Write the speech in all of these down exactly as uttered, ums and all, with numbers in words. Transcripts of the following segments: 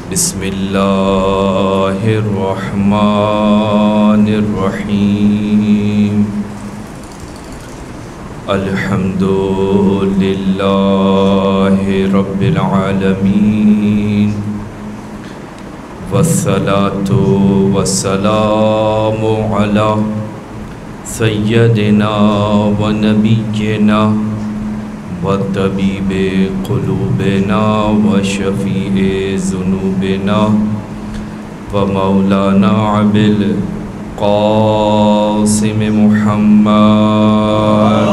بسم اللہ الرحمن الرحیم الحمد للہ رب العالمین والصلاة والسلام علی سیدنا و نبینا وطبیب قلوبنا وشفیع ذنوبنا ومولانا ابی القاسم محمد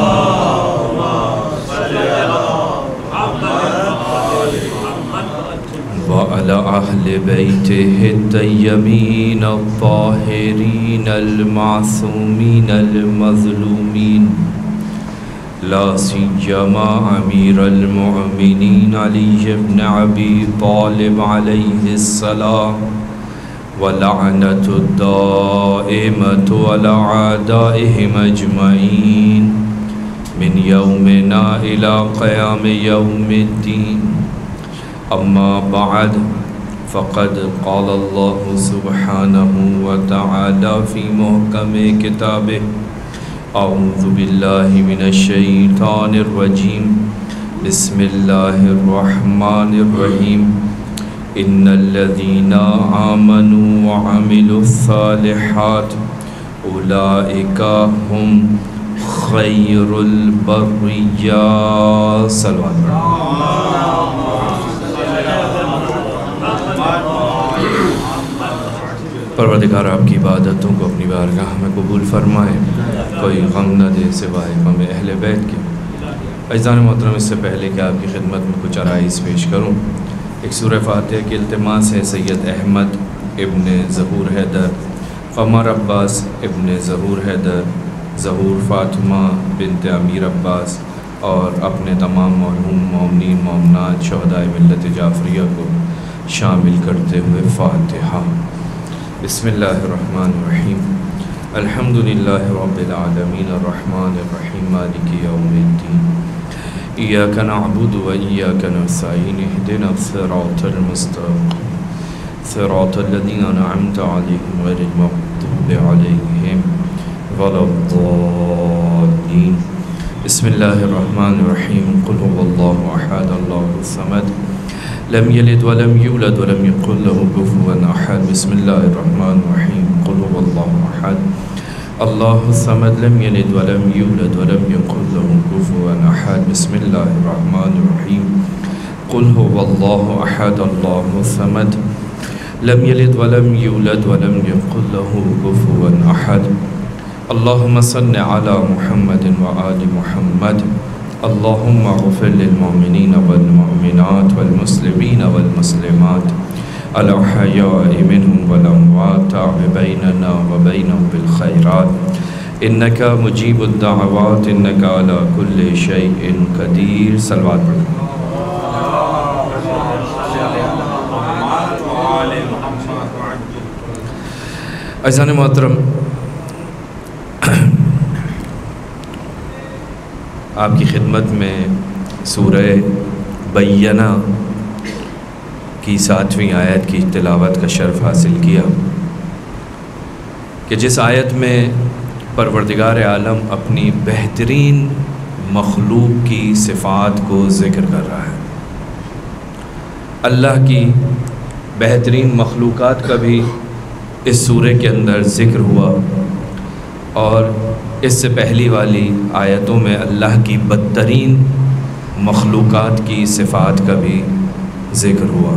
وعلى أهل بيته الطيبين الطاهرين المعصومين المظلومين لا سيما أمير المؤمنين علي بن أبي طالب عليه السلام ولعنة الدائمة على أعدائهم أجمعين من يومنا إلى قيام يوم الدين. أما بعد فقد قال الله سبحانه وتعالى في محكم كتابه أعوذ بالله من الشيطان الرجيم بسم الله الرحمن الرحيم إن الذين آمنوا وعملوا الصالحات أولئك هم خير البرية. صلوات. پروردگار آپ کی عبادتوں کو اپنی بارگاہ میں قبول فرمائے، کوئی غم نہ دے سوائے غم اہل بیت کے. عزیزان محترم، اس سے پہلے کہ آپ کی خدمت میں کچھ عرائض پیش کروں، ایک سورہ فاتحہ کی التماس ہے سید احمد ابن ظہور حیدر، قمر عباس ابن ظہور حیدر، ظہور فاطمہ بنت امیر عباس اور اپنے تمام مرحوم مومنین مومنات شہدائے ملت جعفریہ کو شامل کرتے ہوئے فاتحہ. بسم اللہ الرحمن الرحیم الحمد للہ رب العالمین الرحمن الرحیم مالک یوم الدین ایاک نعبد و ایاک نستعین اهدنا الصراط المستقیم صراط الذین انعمت علیہم غیر المغضوب علیہم ولا الضالین. بسم اللہ الرحمن الرحیم قل هو اللہ احد اللہ الصمد لم يلد ولم يولد ولم يكن له كفوا احد. بسم الله الرحمن الرحيم قل هو الله احد الله الصمد لم يلد ولم يولد ولم يكن له كفوا احد. بسم الله الرحمن الرحيم قل هو الله احد الله الصمد لم يلد ولم يولد ولم يكن له كفوا احد. اللهم صل على محمد وآل محمد. اللهم اغفر للمؤمنين والمؤمنات والمسلمين والمسلمات الأحياء منهم والأموات تاب بيننا وبينهم بالخيرات إنك مجيب الدعوات إنك على كل شيء قدير. صلوات. عزیزان محترم، آپ کی خدمت میں سورہ بینہ کی ساتویں آیت کی تلاوت کا شرف حاصل کیا کہ جس آیت میں پروردگار عالم اپنی بہترین مخلوق کی صفات کو ذکر کر رہا ہے. اللہ کی بہترین مخلوقات کا بھی اس سورہ کے اندر ذکر ہوا اور اس سے پہلی والی آیتوں میں اللہ کی بدترین مخلوقات کی صفات کا بھی ذکر ہوا.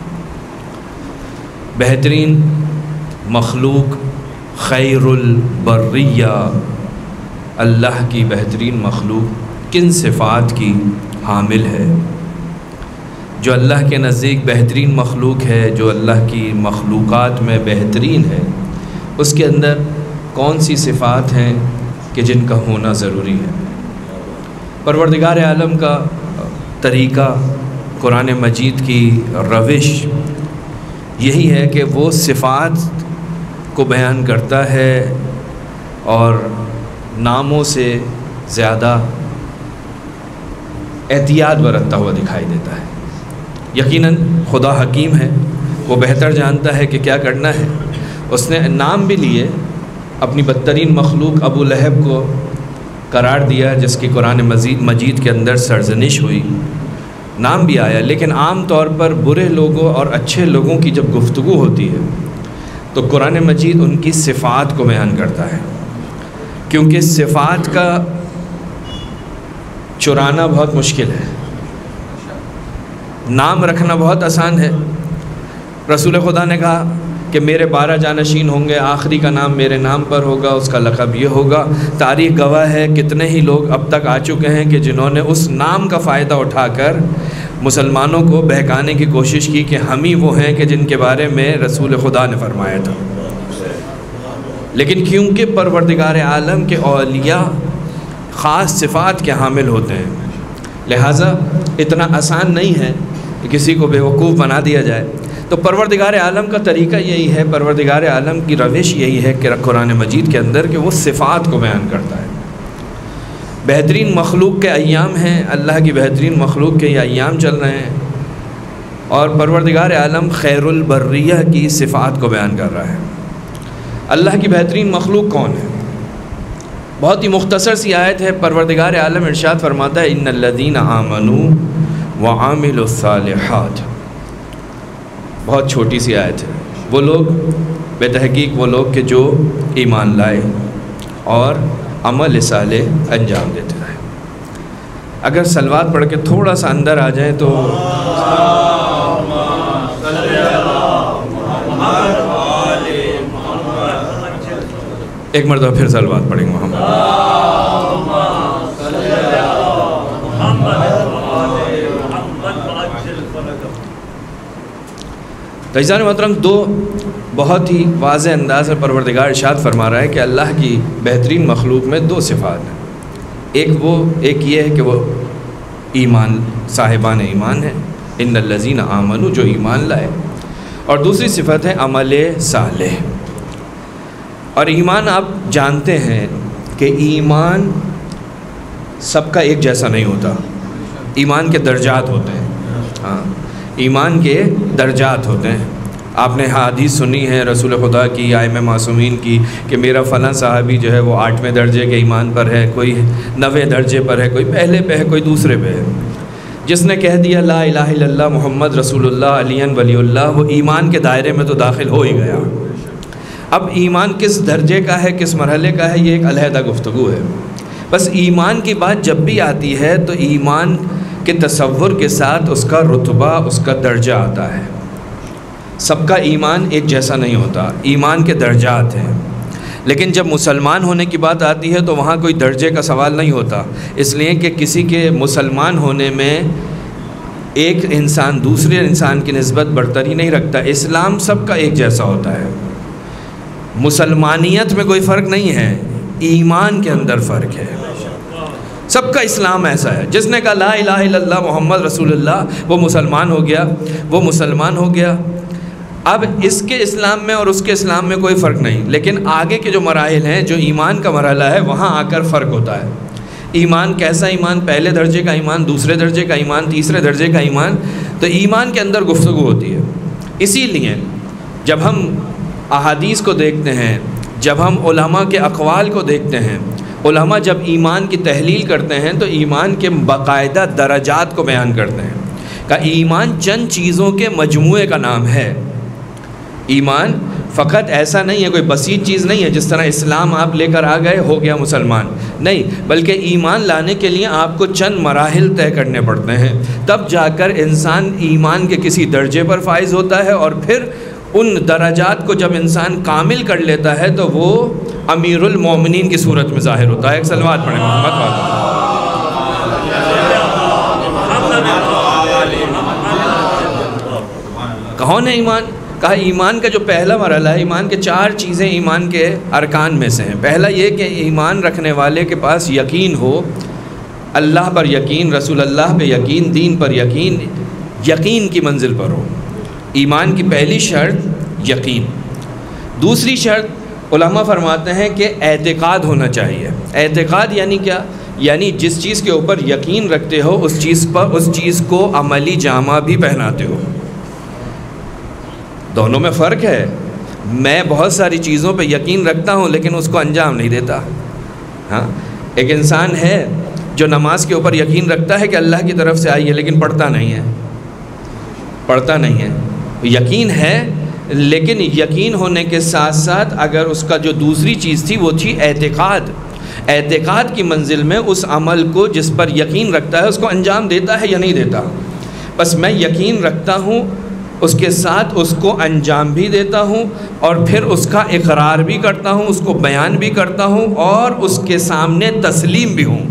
بہترین مخلوق خیر البریہ، اللہ کی بہترین مخلوق کن صفات کی حامل ہے؟ جو اللہ کے نزدیک بہترین مخلوق ہے، جو اللہ کی مخلوقات میں بہترین ہے، اس کے اندر کون سی صفات ہیں کہ جن کا ہونا ضروری ہے؟ پروردگار عالم کا طریقہ، قرآن مجید کی روش یہی ہے کہ وہ صفات کو بیان کرتا ہے اور ناموں سے زیادہ احتیاط برتتا ہوا دکھائی دیتا ہے. یقیناً خدا حکیم ہے وہ بہتر جانتا ہے کہ کیا کرنا ہے۔ اس نے نام بھی لیے، اپنی بدترین مخلوق ابو لہب کو قرار دیا جس کی قرآن مجید مجید کے اندر سرزنش ہوئی، نام بھی آیا، لیکن عام طور پر برے لوگوں اور اچھے لوگوں کی جب گفتگو ہوتی ہے تو قرآن مجید ان کی صفات کو بیان کرتا ہے، کیونکہ صفات کا چرانا بہت مشکل ہے، نام رکھنا بہت آسان ہے۔ رسول خدا نے کہا کہ میرے بارہ جانشین ہوں گے، آخری کا نام میرے نام پر ہوگا، اس کا لقب یہ ہوگا۔ تاریخ گواہ ہے کتنے ہی لوگ اب تک آ چکے ہیں کہ جنہوں نے اس نام کا فائدہ اٹھا کر مسلمانوں کو بہکانے کی کوشش کی کہ ہم ہی وہ ہیں کہ جن کے بارے میں رسول خدا نے فرمایا تھا۔ لیکن کیونکہ پروردگار عالم کے اولیاء خاص صفات کے حامل ہوتے ہیں، لہٰذا اتنا آسان نہیں ہے کہ کسی کو بیوقوف بنا دیا جائے۔ تو پروردگار عالم کا طریقہ یہی ہے، پروردگار عالم کی روش یہی ہے کہ قرآن مجید کے اندر کہ وہ صفات کو بیان کرتا ہے۔ بہترین مخلوق کے ایام ہیں، اللہ کی بہترین مخلوق کے یہ ایام چل رہے ہیں، اور پروردگار عالم خیر البریہ کی صفات کو بیان کر رہا ہے۔ اللہ کی بہترین مخلوق کون ہے؟ بہت ہی مختصر سی آیت ہے، پروردگار عالم ارشاد فرماتا ہے ان الذین آمنوا وعملوا الصالحات، بہت چھوٹی سی آیت ہے۔ وہ لوگ بے تحقیق وہ لوگ کہ جو ایمان لائے اور عمل صالح انجام دیتے رہے۔ اگر صلوات پڑھ کے تھوڑا سا اندر آ جائیں تو ایک مرتبہ پھر صلوات پڑھیں گے محمد۔ عزیزان محترم، دو بہت ہی واضح انداز میں پروردگار ارشاد فرما رہا ہے کہ اللہ کی بہترین مخلوق میں دو صفات ہیں، ایک وہ ایک یہ ہے کہ وہ ایمان صاحبان ایمان ہے، ان الذین آمنوا، جو ایمان لائے، اور دوسری صفت ہے عمل صالح۔ اور ایمان آپ جانتے ہیں کہ ایمان سب کا ایک جیسا نہیں ہوتا، ایمان کے درجات ہوتے ہیں، ہاں ایمان کے درجات ہوتے ہیں۔ آپ نے حدیث سنی ہے رسول خدا کی، ائمہ معصومین کی، کہ میرا فلاں صحابی جو ہے وہ آٹھویں درجے کے ایمان پر ہے، کوئی نوے درجے پر ہے، کوئی پہلے پہ ہے، کوئی دوسرے پہ ہے۔ جس نے کہہ دیا لا الہ الا اللہ محمد رسول اللہ علی ولی اللہ، وہ ایمان کے دائرے میں تو داخل ہو ہی گیا۔ اب ایمان کس درجے کا ہے، کس مرحلے کا ہے، یہ ایک علیحدہ گفتگو ہے۔ بس ایمان کی بات جب بھی آتی ہے تو ایمان کے تصور کے ساتھ اس کا رتبہ، اس کا درجہ آتا ہے۔ سب کا ایمان ایک جیسا نہیں ہوتا، ایمان کے درجات ہیں۔ لیکن جب مسلمان ہونے کی بات آتی ہے تو وہاں کوئی درجے کا سوال نہیں ہوتا، اس لیے کہ کسی کے مسلمان ہونے میں ایک انسان دوسرے انسان کی نسبت برتری نہیں رکھتا۔ اسلام سب کا ایک جیسا ہوتا ہے، مسلمانیت میں کوئی فرق نہیں ہے، ایمان کے اندر فرق ہے۔ سب کا اسلام ایسا ہے، جس نے کہا لا الہ الا اللہ محمد رسول اللہ وہ مسلمان ہو گیا، وہ مسلمان ہو گیا۔ اب اس کے اسلام میں اور اس کے اسلام میں کوئی فرق نہیں، لیکن آگے کے جو مراحل ہیں، جو ایمان کا مرحلہ ہے، وہاں آ کر فرق ہوتا ہے۔ ایمان کیسا ایمان، پہلے درجے کا ایمان، دوسرے درجے کا ایمان، تیسرے درجے کا ایمان، تو ایمان کے اندر گفتگو ہوتی ہے۔ اسی لیے جب ہم احادیث کو دیکھتے ہیں، جب ہم علماء کے اقوال کو دیکھتے ہیں، علماء جب ایمان کی تحلیل کرتے ہیں تو ایمان کے باقاعدہ درجات کو بیان کرتے ہیں کہ ایمان چند چیزوں کے مجموعے کا نام ہے۔ ایمان فقط ایسا نہیں ہے، کوئی بسیط چیز نہیں ہے، جس طرح اسلام آپ لے کر آ گئے ہو گیا مسلمان، نہیں، بلکہ ایمان لانے کے لیے آپ کو چند مراحل طے کرنے پڑتے ہیں، تب جا کر انسان ایمان کے کسی درجے پر فائز ہوتا ہے، اور پھر ان درجات کو جب انسان کامل کر لیتا ہے تو وہ امیر المومنین کی صورت میں ظاہر ہوتا ہے۔ ایک صلوات پڑھیں محمد والا۔ کون ہے ایمان؟ کہا ایمان کا جو پہلا مرحلہ ہے، ایمان کے چار چیزیں ایمان کے ارکان میں سے ہیں۔ پہلا یہ کہ ایمان رکھنے والے کے پاس یقین ہو، اللہ پر یقین، رسول اللہ پہ یقین، دین پر یقین، یقین کی منزل پر ہو۔ ایمان کی پہلی شرط یقین۔ دوسری شرط علماء فرماتے ہیں کہ اعتقاد ہونا چاہیے۔ اعتقاد یعنی کیا؟ یعنی جس چیز کے اوپر یقین رکھتے ہو اس چیز پر اس چیز کو عملی جامہ بھی پہناتے ہو۔ دونوں میں فرق ہے. میں بہت ساری چیزوں پہ یقین رکھتا ہوں لیکن اس کو انجام نہیں دیتا. ہاں ایک انسان ہے جو نماز کے اوپر یقین رکھتا ہے کہ اللہ کی طرف سے آئی ہے لیکن پڑھتا نہیں ہے پڑھتا نہیں ہے یقین ہے لیکن یقین ہونے کے ساتھ ساتھ اگر اس کا جو دوسری چیز تھی وہ تھی اعتقاد. اعتقاد کی منزل میں اس عمل کو جس پر یقین رکھتا ہے اس کو انجام دیتا ہے یا نہیں دیتا. بس میں یقین رکھتا ہوں اس کے ساتھ اس کو انجام بھی دیتا ہوں اور پھر اس کا اقرار بھی کرتا ہوں, اس کو بیان بھی کرتا ہوں اور اس کے سامنے تسلیم بھی ہوں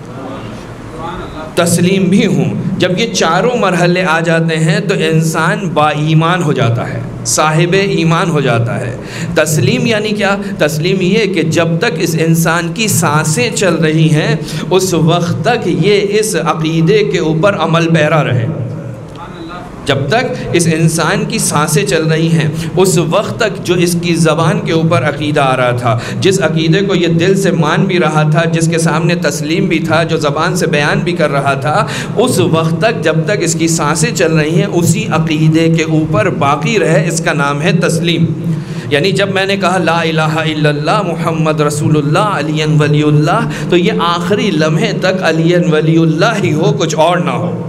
تسلیم بھی ہوں. جب یہ چاروں مرحلے آ جاتے ہیں تو انسان با ایمان ہو جاتا ہے, صاحب ایمان ہو جاتا ہے. تسلیم یعنی کیا؟ تسلیم یہ کہ جب تک اس انسان کی سانسیں چل رہی ہیں اس وقت تک یہ اس عقیدے کے اوپر عمل پیرا رہے. جب تک اس انسان کی سانسیں چل رہی ہیں اس وقت تک جو اس کی زبان کے اوپر عقیدہ آ رہا تھا, جس عقیدے کو یہ دل سے مان بھی رہا تھا, جس کے سامنے تسلیم بھی تھا, جو زبان سے بیان بھی کر رہا تھا, اس وقت تک جب تک اس کی سانسیں چل رہی ہیں اسی عقیدے کے اوپر باقی رہے. اس کا نام ہے تسلیم. یعنی جب میں نے کہا لا الہ الا اللہ محمد رسول اللہ علی ولی اللہ تو یہ آخری لمحے تک علی ولی اللہ ہی ہو, کچھ اور نہ ہو.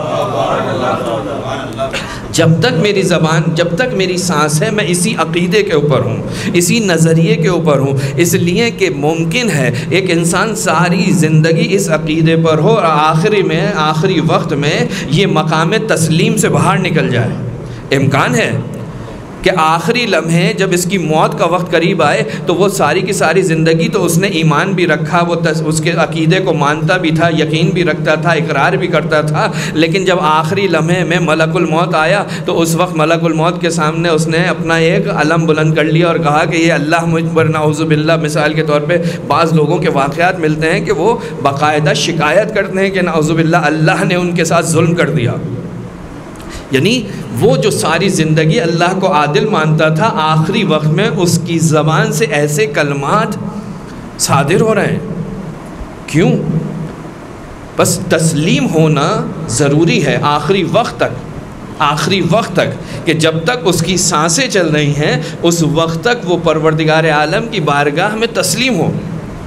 جب تک میری زبان, جب تک میری سانس ہے میں اسی عقیدے کے اوپر ہوں, اسی نظریے کے اوپر ہوں. اس لیے کہ ممکن ہے ایک انسان ساری زندگی اس عقیدے پر ہو اور آخری میں آخری وقت میں یہ مقام تسلیم سے باہر نکل جائے. امکان ہے کہ آخری لمحے جب اس کی موت کا وقت قریب آئے تو وہ ساری کی ساری زندگی تو اس نے ایمان بھی رکھا, وہ اس کے عقیدے کو مانتا بھی تھا, یقین بھی رکھتا تھا, اقرار بھی کرتا تھا, لیکن جب آخری لمحے میں ملک الموت آیا تو اس وقت ملک الموت کے سامنے اس نے اپنا ایک علم بلند کر لیا اور کہا کہ یہ اللہ مجھ پر نعوذ باللہ. مثال کے طور پہ بعض لوگوں کے واقعات ملتے ہیں کہ وہ باقاعدہ شکایت کرتے ہیں کہ نعوذ باللہ اللہ نے ان کے ساتھ ظلم کر دیا. یعنی وہ جو ساری زندگی اللہ کو عادل مانتا تھا آخری وقت میں اس کی زبان سے ایسے کلمات صادر ہو رہے ہیں. کیوں؟ بس تسلیم ہونا ضروری ہے آخری وقت تک, آخری وقت تک کہ جب تک اس کی سانسیں چل رہی ہیں اس وقت تک وہ پروردگار عالم کی بارگاہ میں تسلیم ہو.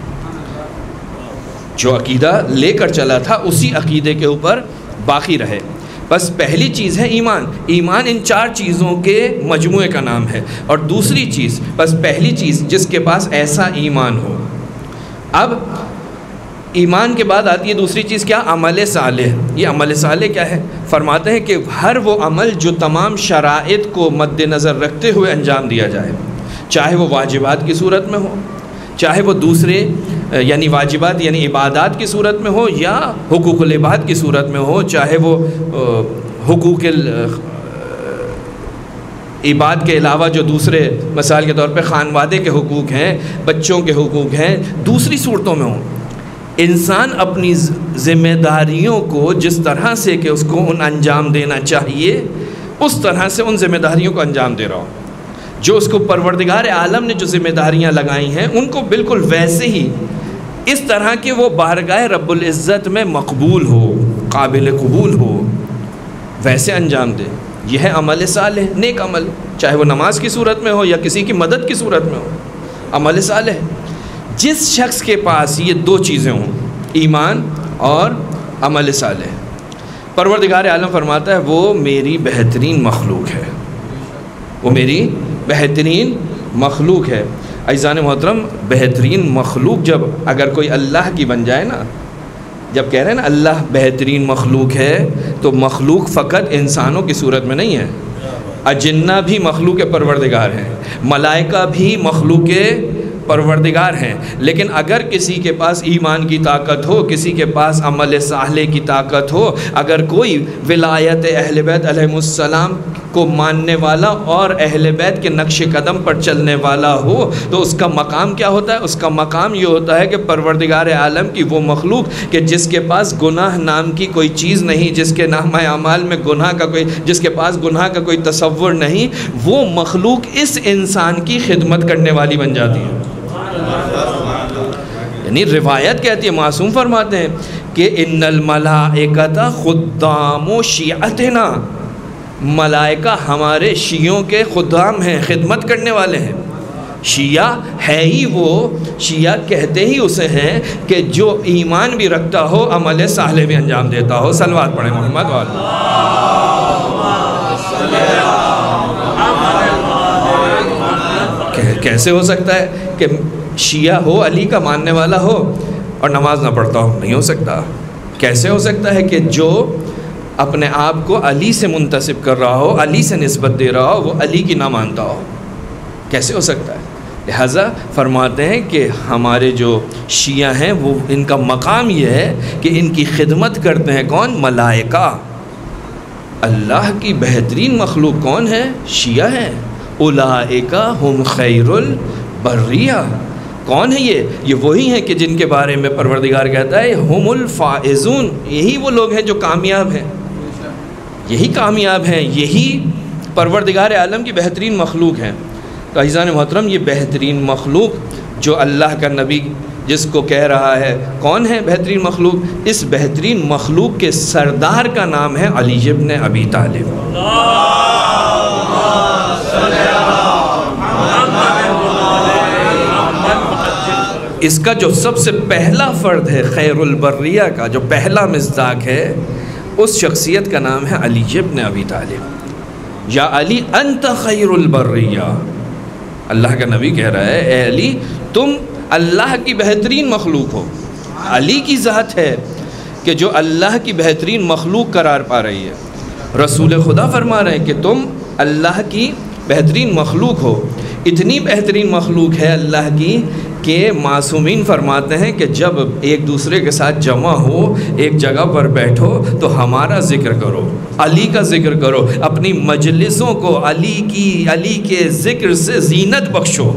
جو عقیدہ لے کر چلا تھا اسی عقیدے کے اوپر باقی رہے. بس پہلی چیز ہے ایمان. ایمان ان چار چیزوں کے مجموعے کا نام ہے. اور دوسری چیز, بس پہلی چیز جس کے پاس ایسا ایمان ہو. اب ایمان کے بعد آتی ہے دوسری چیز کیا؟ عمل صالح. یہ عمل صالح کیا ہے؟ فرماتے ہیں کہ ہر وہ عمل جو تمام شرائط کو مد نظر رکھتے ہوئے انجام دیا جائے, چاہے وہ واجبات کی صورت میں ہو, چاہے وہ دوسرے یعنی واجبات یعنی عبادات کی صورت میں ہو یا حقوق العباد کی صورت میں ہو, چاہے وہ حقوق عباد کے علاوہ جو دوسرے مثال کے طور پہ خانوادے کے حقوق ہیں, بچوں کے حقوق ہیں, دوسری صورتوں میں ہوں. انسان اپنی ذمہ داریوں کو جس طرح سے کہ اس کو ان انجام دینا چاہیے اس طرح سے ان ذمہ داریوں کو انجام دے رہا ہو. جو اس کو پروردگار عالم نے جو ذمہ داریاں لگائی ہیں ان کو بالکل ویسے ہی اس طرح کہ وہ بارگاہ رب العزت میں مقبول ہو, قابل قبول ہو, ویسے انجام دے. یہ ہے عمل صالح, نیک عمل, چاہے وہ نماز کی صورت میں ہو یا کسی کی مدد کی صورت میں ہو. عمل صالح جس شخص کے پاس یہ دو چیزیں ہوں, ایمان اور عمل صالح, پروردگار عالم فرماتا ہے وہ میری بہترین مخلوق ہے, وہ میری بہترین مخلوق ہے. عزیزان محترم, بہترین مخلوق جب اگر کوئی اللہ کی بن جائے نا, جب کہہ رہے ہیں نا اللہ بہترین مخلوق ہے تو مخلوق فقط انسانوں کی صورت میں نہیں ہے, اجنہ بھی مخلوق پروردگار ہیں, ملائکہ بھی مخلوق پروردگار ہیں. لیکن اگر کسی کے پاس ایمان کی طاقت ہو, کسی کے پاس عمل صالح کی طاقت ہو, اگر کوئی ولایت اہل بیت علیہ السلام کو ماننے والا اور اہل بیت کے نقش قدم پر چلنے والا ہو تو اس کا مقام کیا ہوتا ہے؟ اس کا مقام یہ ہوتا ہے کہ پروردگار عالم کی وہ مخلوق کہ جس کے پاس گناہ نام کی کوئی چیز نہیں, جس کے نامہ اعمال میں گناہ کا کوئی جس کے پاس گناہ کا کوئی تصور نہیں, وہ مخلوق اس انسان کی خدمت کرنے والی بن جاتی ہے. یعنی روایت کہتی ہے, معصوم فرماتے ہیں کہ ان الملائکۃ خدام شیعتنا, ملائکہ ہمارے شیعوں کے خدام ہیں، خدمت کرنے والے ہیں۔ شیعہ ہے ہی وہ، شیعہ کہتے ہی اسے ہیں کہ جو ایمان بھی رکھتا ہو، عمل صالح بھی انجام دیتا ہو۔ صلوات پڑھیں محمد والے۔ کیسے ہو سکتا ہے کہ شیعہ ہو، علی کا ماننے والا ہو اور نماز نہ پڑھتا ہو؟ نہیں ہو سکتا۔ کیسے ہو سکتا ہے کہ جو اپنے آپ کو علی سے منتسب کر رہا ہو، علی سے نسبت دے رہا ہو، وہ علی کی نہ مانتا ہو؟ کیسے ہو سکتا ہے؟ لہٰذا فرماتے ہیں کہ ہمارے جو شیعہ ہیں وہ ان کا مقام یہ ہے کہ ان کی خدمت کرتے ہیں کون؟ ملائکہ۔ اللہ کی بہترین مخلوق کون ہے؟ شیعہ ہیں۔ اولئک ہم خیر البریہ۔ کون ہے یہ؟ یہ وہی ہیں کہ جن کے بارے میں پروردگار کہتا ہے ہم الفائزون، یہی وہ لوگ ہیں جو کامیاب ہیں، یہی کامیاب ہیں، یہی پروردگار عالم کی بہترین مخلوق ہیں۔ تو عزیزان محترم، یہ بہترین مخلوق جو اللہ کا نبی جس کو کہہ رہا ہے کون ہے بہترین مخلوق، اس بہترین مخلوق کے سردار کا نام ہے علی ابن ابی طالب۔ اس کا جو سب سے پہلا فرد ہے خیر البریہ کا، جو پہلا مصداق ہے، اس شخصیت کا نام ہے علی ابن ابی طالب۔ یا علی انت خیر البریہ، اللہ کا نبی کہہ رہا ہے اے علی تم اللہ کی بہترین مخلوق ہو۔ علی کی ذات ہے کہ جو اللہ کی بہترین مخلوق قرار پا رہی ہے۔ رسول خدا فرما رہے ہیں کہ تم اللہ کی بہترین مخلوق ہو۔ اتنی بہترین مخلوق ہے اللہ کی کہ معصومین فرماتے ہیں کہ جب ایک دوسرے کے ساتھ جمع ہو، ایک جگہ پر بیٹھو تو ہمارا ذکر کرو، علی کا ذکر کرو، اپنی مجلسوں کو علی کی علی کے ذکر سے زینت بخشو۔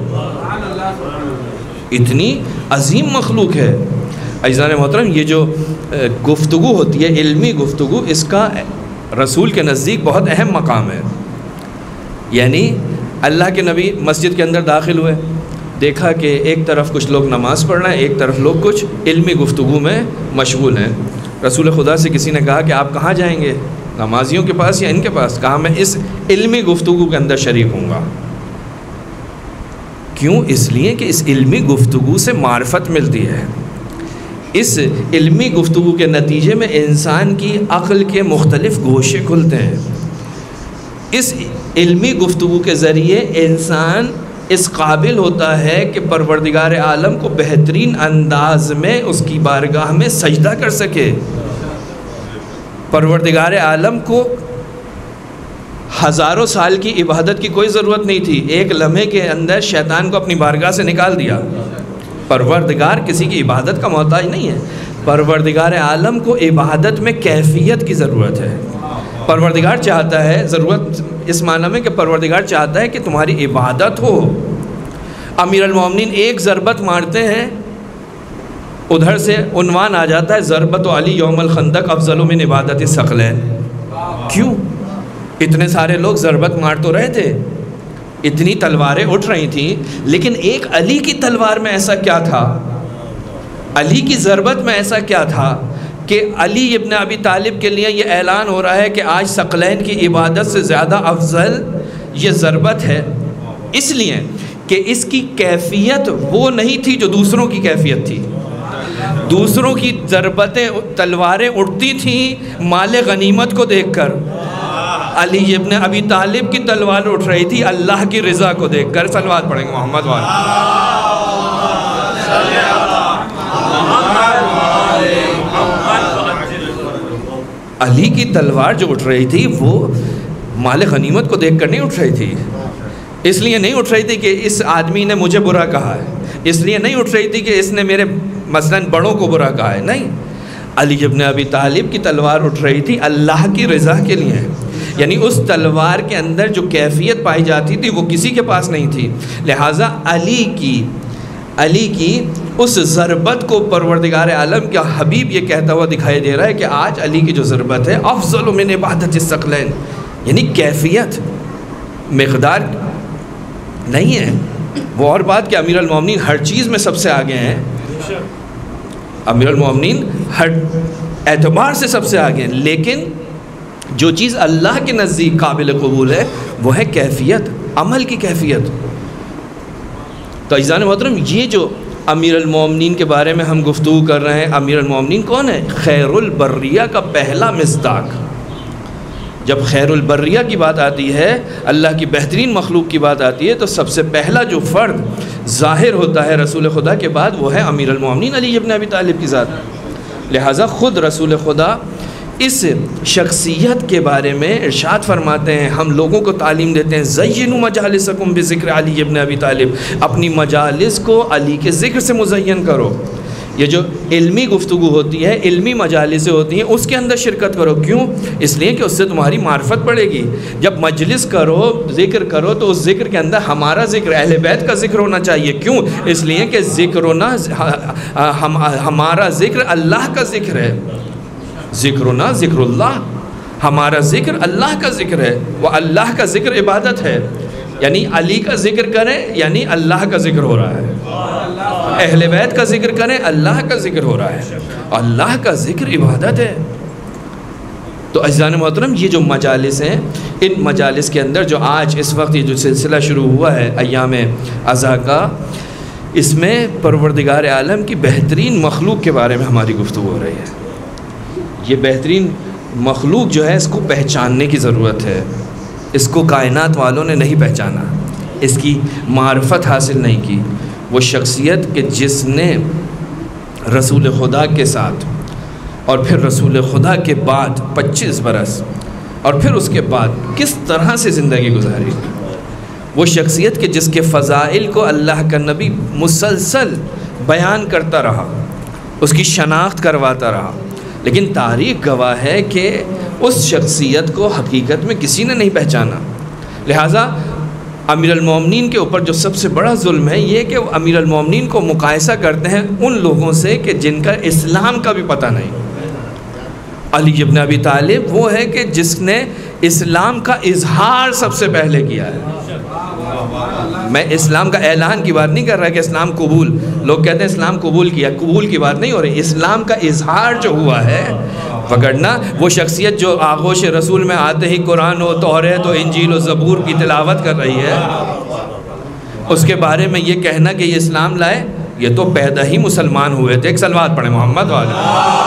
اتنی عظیم مخلوق ہے۔ عزیزان محترم، یہ جو گفتگو ہوتی ہے، علمی گفتگو، اس کا رسول کے نزدیک بہت اہم مقام ہے۔ یعنی اللہ کے نبی مسجد کے اندر داخل ہوئے، دیکھا کہ ایک طرف کچھ لوگ نماز پڑھ رہے ہیں، ایک طرف لوگ کچھ علمی گفتگو میں مشغول ہیں۔ رسول خدا سے کسی نے کہا کہ آپ کہاں جائیں گے، نمازیوں کے پاس یا ان کے پاس؟ کہا میں اس علمی گفتگو کے اندر شریک ہوں گا۔ کیوں؟ اس لیے کہ اس علمی گفتگو سے معرفت ملتی ہے۔ اس علمی گفتگو کے نتیجے میں انسان کی عقل کے مختلف گوشے کھلتے ہیں۔ اس علمی گفتگو کے ذریعے انسان اس قابل ہوتا ہے کہ پروردگار عالم کو بہترین انداز میں اس کی بارگاہ میں سجدہ کر سکے۔ پروردگار عالم کو ہزاروں سال کی عبادت کی کوئی ضرورت نہیں تھی، ایک لمحے کے اندر شیطان کو اپنی بارگاہ سے نکال دیا۔ پروردگار کسی کی عبادت کا محتاج نہیں ہے۔ پروردگار عالم کو عبادت میں کیفیت کی ضرورت ہے۔ پروردگار چاہتا ہے، ضرورت اس معنی میں کہ پروردگار چاہتا ہے کہ تمہاری عبادت ہو۔ امیر المومنین ایک ضربت مارتے ہیں، ادھر سے عنوان آ جاتا ہے ضربت علی یوم الخندق افضل من عبادت الثقلین۔ کیوں؟ اتنے سارے لوگ ضربت مار تو رہے تھے، اتنی تلواریں اٹھ رہی تھیں، لیکن ایک علی کی تلوار میں ایسا کیا تھا، علی کی ضربت میں ایسا کیا تھا کہ علی ابن ابی طالب کے لیے یہ اعلان ہو رہا ہے کہ آج ثقلین کی عبادت سے زیادہ افضل یہ ضربت ہے، اس لیے کہ اس کی کیفیت وہ نہیں تھی جو دوسروں کی کیفیت تھی۔ دوسروں کی ضربتیں تلواریں اٹھتی تھیں مال غنیمت کو دیکھ کر، علی ابن ابی طالب کی تلوار اٹھ رہی تھی اللہ کی رضا کو دیکھ کر۔ صلوات پڑھیں گے محمد والے۔ علی کی تلوار جو اٹھ رہی تھی وہ مال غنیمت کو دیکھ کر نہیں اٹھ رہی تھی، اس لیے نہیں اٹھ رہی تھی کہ اس آدمی نے مجھے برا کہا ہے، اس لیے نہیں اٹھ رہی تھی کہ اس نے میرے مثلاً بڑوں کو برا کہا ہے، نہیں، علی ابن ابی طالب کی تلوار اٹھ رہی تھی اللہ کی رضا کے لیے۔ یعنی اس تلوار کے اندر جو کیفیت پائی جاتی تھی وہ کسی کے پاس نہیں تھی، لہٰذا علی کی علی کی اس ضربت کو پروردگار عالم کا حبیب یہ کہتا ہوا دکھائی دے رہا ہے کہ آج علی کی جو ضربت ہے افضل من عبادت الثقلین، یعنی کیفیت مقدار نہیں ہے۔ وہ اور بات کہ امیر المومنین ہر چیز میں سب سے آگے ہیں، امیر المومنین ہر اعتبار سے سب سے آگے ہیں، لیکن جو چیز اللہ کے نزدیک قابل قبول ہے وہ ہے کیفیت، عمل کی کیفیت۔ تو عزیزان محترم، یہ جو امیر المومنین کے بارے میں ہم گفتگو کر رہے ہیں، امیر المومنین کون ہے؟ خیر البریہ کا پہلا مصداق۔ جب خیر البریہ کی بات آتی ہے، اللہ کی بہترین مخلوق کی بات آتی ہے، تو سب سے پہلا جو فرد ظاہر ہوتا ہے رسول خدا کے بعد وہ ہے امیر المومنین علی ابن ابی طالب کی ذات۔ لہٰذا خود رسول خدا اس شخصیت کے بارے میں ارشاد فرماتے ہیں، ہم لوگوں کو تعلیم دیتے ہیں، زینوا مجالسکم بذکر علی ابن ابی طالب، اپنی مجالس کو علی کے ذکر سے مزین کرو۔ یہ جو علمی گفتگو ہوتی ہے، علمی مجالسیں ہوتی ہیں، اس کے اندر شرکت کرو۔ کیوں؟ اس لیے کہ اس سے تمہاری معرفت بڑھے گی۔ جب مجلس کرو، ذکر کرو، تو اس ذکر کے اندر ہمارا ذکر، اہل بیت کا ذکر ہونا چاہیے۔ کیوں؟ اس لیے کہ ذکر ہونا، ہمارا ذکر اللہ کا ذکر ہے۔ ذکرنا ذکر اللہ، ہمارا ذکر اللہ کا ذکر ہے، وہ اللہ کا ذکر عبادت ہے۔ یعنی علی کا ذکر کریں یعنی اللہ کا ذکر ہو رہا ہے، اہل بیت کا ذکر کریں اللہ کا ذکر ہو رہا ہے، اللہ کا ذکر عبادت ہے۔ تو عزیزان محترم، یہ جو مجالس ہیں، ان مجالس کے اندر جو آج اس وقت یہ جو سلسلہ شروع ہوا ہے ایام اضحیٰ کا، اس میں پروردگار عالم کی بہترین مخلوق کے بارے میں ہماری گفتگو ہو رہی ہے۔ یہ بہترین مخلوق جو ہے اس کو پہچاننے کی ضرورت ہے۔ اس کو کائنات والوں نے نہیں پہچانا، اس کی معرفت حاصل نہیں کی۔ وہ شخصیت کہ جس نے رسول خدا کے ساتھ اور پھر رسول خدا کے بعد پچیس برس اور پھر اس کے بعد کس طرح سے زندگی گزاری، وہ شخصیت کہ جس کے فضائل کو اللہ کا نبی مسلسل بیان کرتا رہا، اس کی شناخت کرواتا رہا، لیکن تاریخ گواہ ہے کہ اس شخصیت کو حقیقت میں کسی نے نہیں پہچانا۔ لہٰذا امیر المومنین کے اوپر جو سب سے بڑا ظلم ہے یہ کہ وہ امیر المومنین کو مقایسہ کرتے ہیں ان لوگوں سے کہ جن کا اسلام کا بھی پتہ نہیں۔ علی ابن ابی طالب وہ ہے کہ جس نے اسلام کا اظہار سب سے پہلے کیا ہے۔ میں اسلام کا اعلان کی بات نہیں کر رہا کہ اسلام قبول، لوگ کہتے ہیں اسلام قبول کیا، قبول کی بات نہیں ہو رہی، اسلام کا اظہار جو ہوا ہے۔ وگرنہ وہ شخصیت جو آغوش رسول میں آتے ہی قرآن و توریت و انجیل و زبور کی تلاوت کر رہی ہے، اس کے بارے میں یہ کہنا کہ یہ اسلام لائے، یہ تو پیدا ہی مسلمان ہوئے تھے۔ ایک صلوات پڑھیں محمد والے،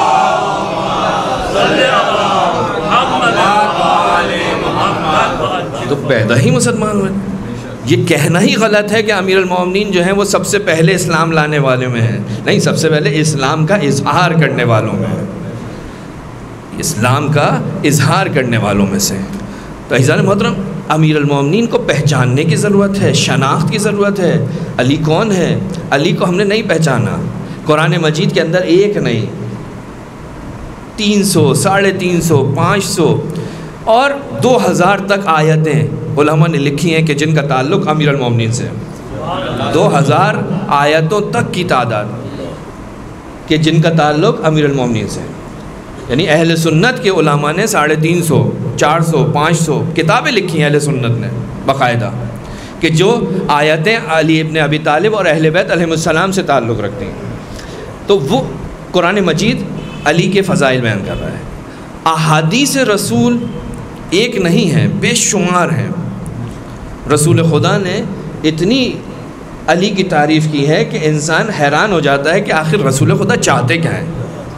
تو پیدا ہی مسلمان ہوئے۔ یہ کہنا ہی غلط ہے کہ امیر المومنین جو ہیں وہ سب سے پہلے اسلام لانے والے میں ہیں، نہیں، سب سے پہلے اسلام کا اظہار کرنے والوں میں ہیں، اسلام کا اظہار کرنے والوں میں سے۔ تو عزیزان محترم، امیر المومنین کو پہچاننے کی ضرورت ہے، شناخت کی ضرورت ہے۔ علی کون ہے؟ علی کو ہم نے نہیں پہچانا۔ قرآن مجید کے اندر ایک نہیں، تین سو، ساڑھے تین سو، پانچ سو اور دو ہزار تک آیتیں علماء نے لکھی ہیں کہ جن کا تعلق امیر المومنین سے، دو ہزار آیتوں تک کی تعداد کہ جن کا تعلق امیر المومنین سے، یعنی اہل سنت کے علماء نے ساڑھے تین سو، چار سو، پانچ سو کتابیں لکھی ہیں اہل سنت نے باقاعدہ، کہ جو آیتیں علی ابن ابی طالب اور اہل بیت علیہ السلام سے تعلق رکھتی ہیں۔ تو وہ قرآن مجید علی کے فضائل بیان کر رہا ہے۔ احادیث رسول ایک نہیں ہے، بے شمار ہیں۔ رسول خدا نے اتنی علی کی تعریف کی ہے کہ انسان حیران ہو جاتا ہے کہ آخر رسول خدا چاہتے کیا ہیں۔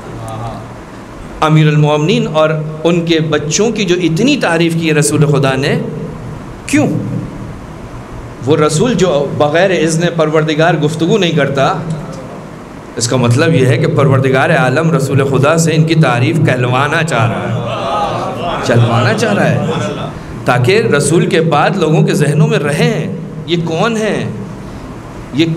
امیر المومنین اور ان کے بچوں کی جو اتنی تعریف کی ہے رسول خدا نے، کیوں؟ وہ رسول جو بغیر اذن پروردگار گفتگو نہیں کرتا، اس کا مطلب یہ ہے کہ پروردگار عالم رسول خدا سے ان کی تعریف کہلوانا چاہ رہا ہے، چلوانا چاہ رہا ہے، تاکہ رسول کے بعد لوگوں کے ذہنوں میں رہیں یہ کون ہیں، یہ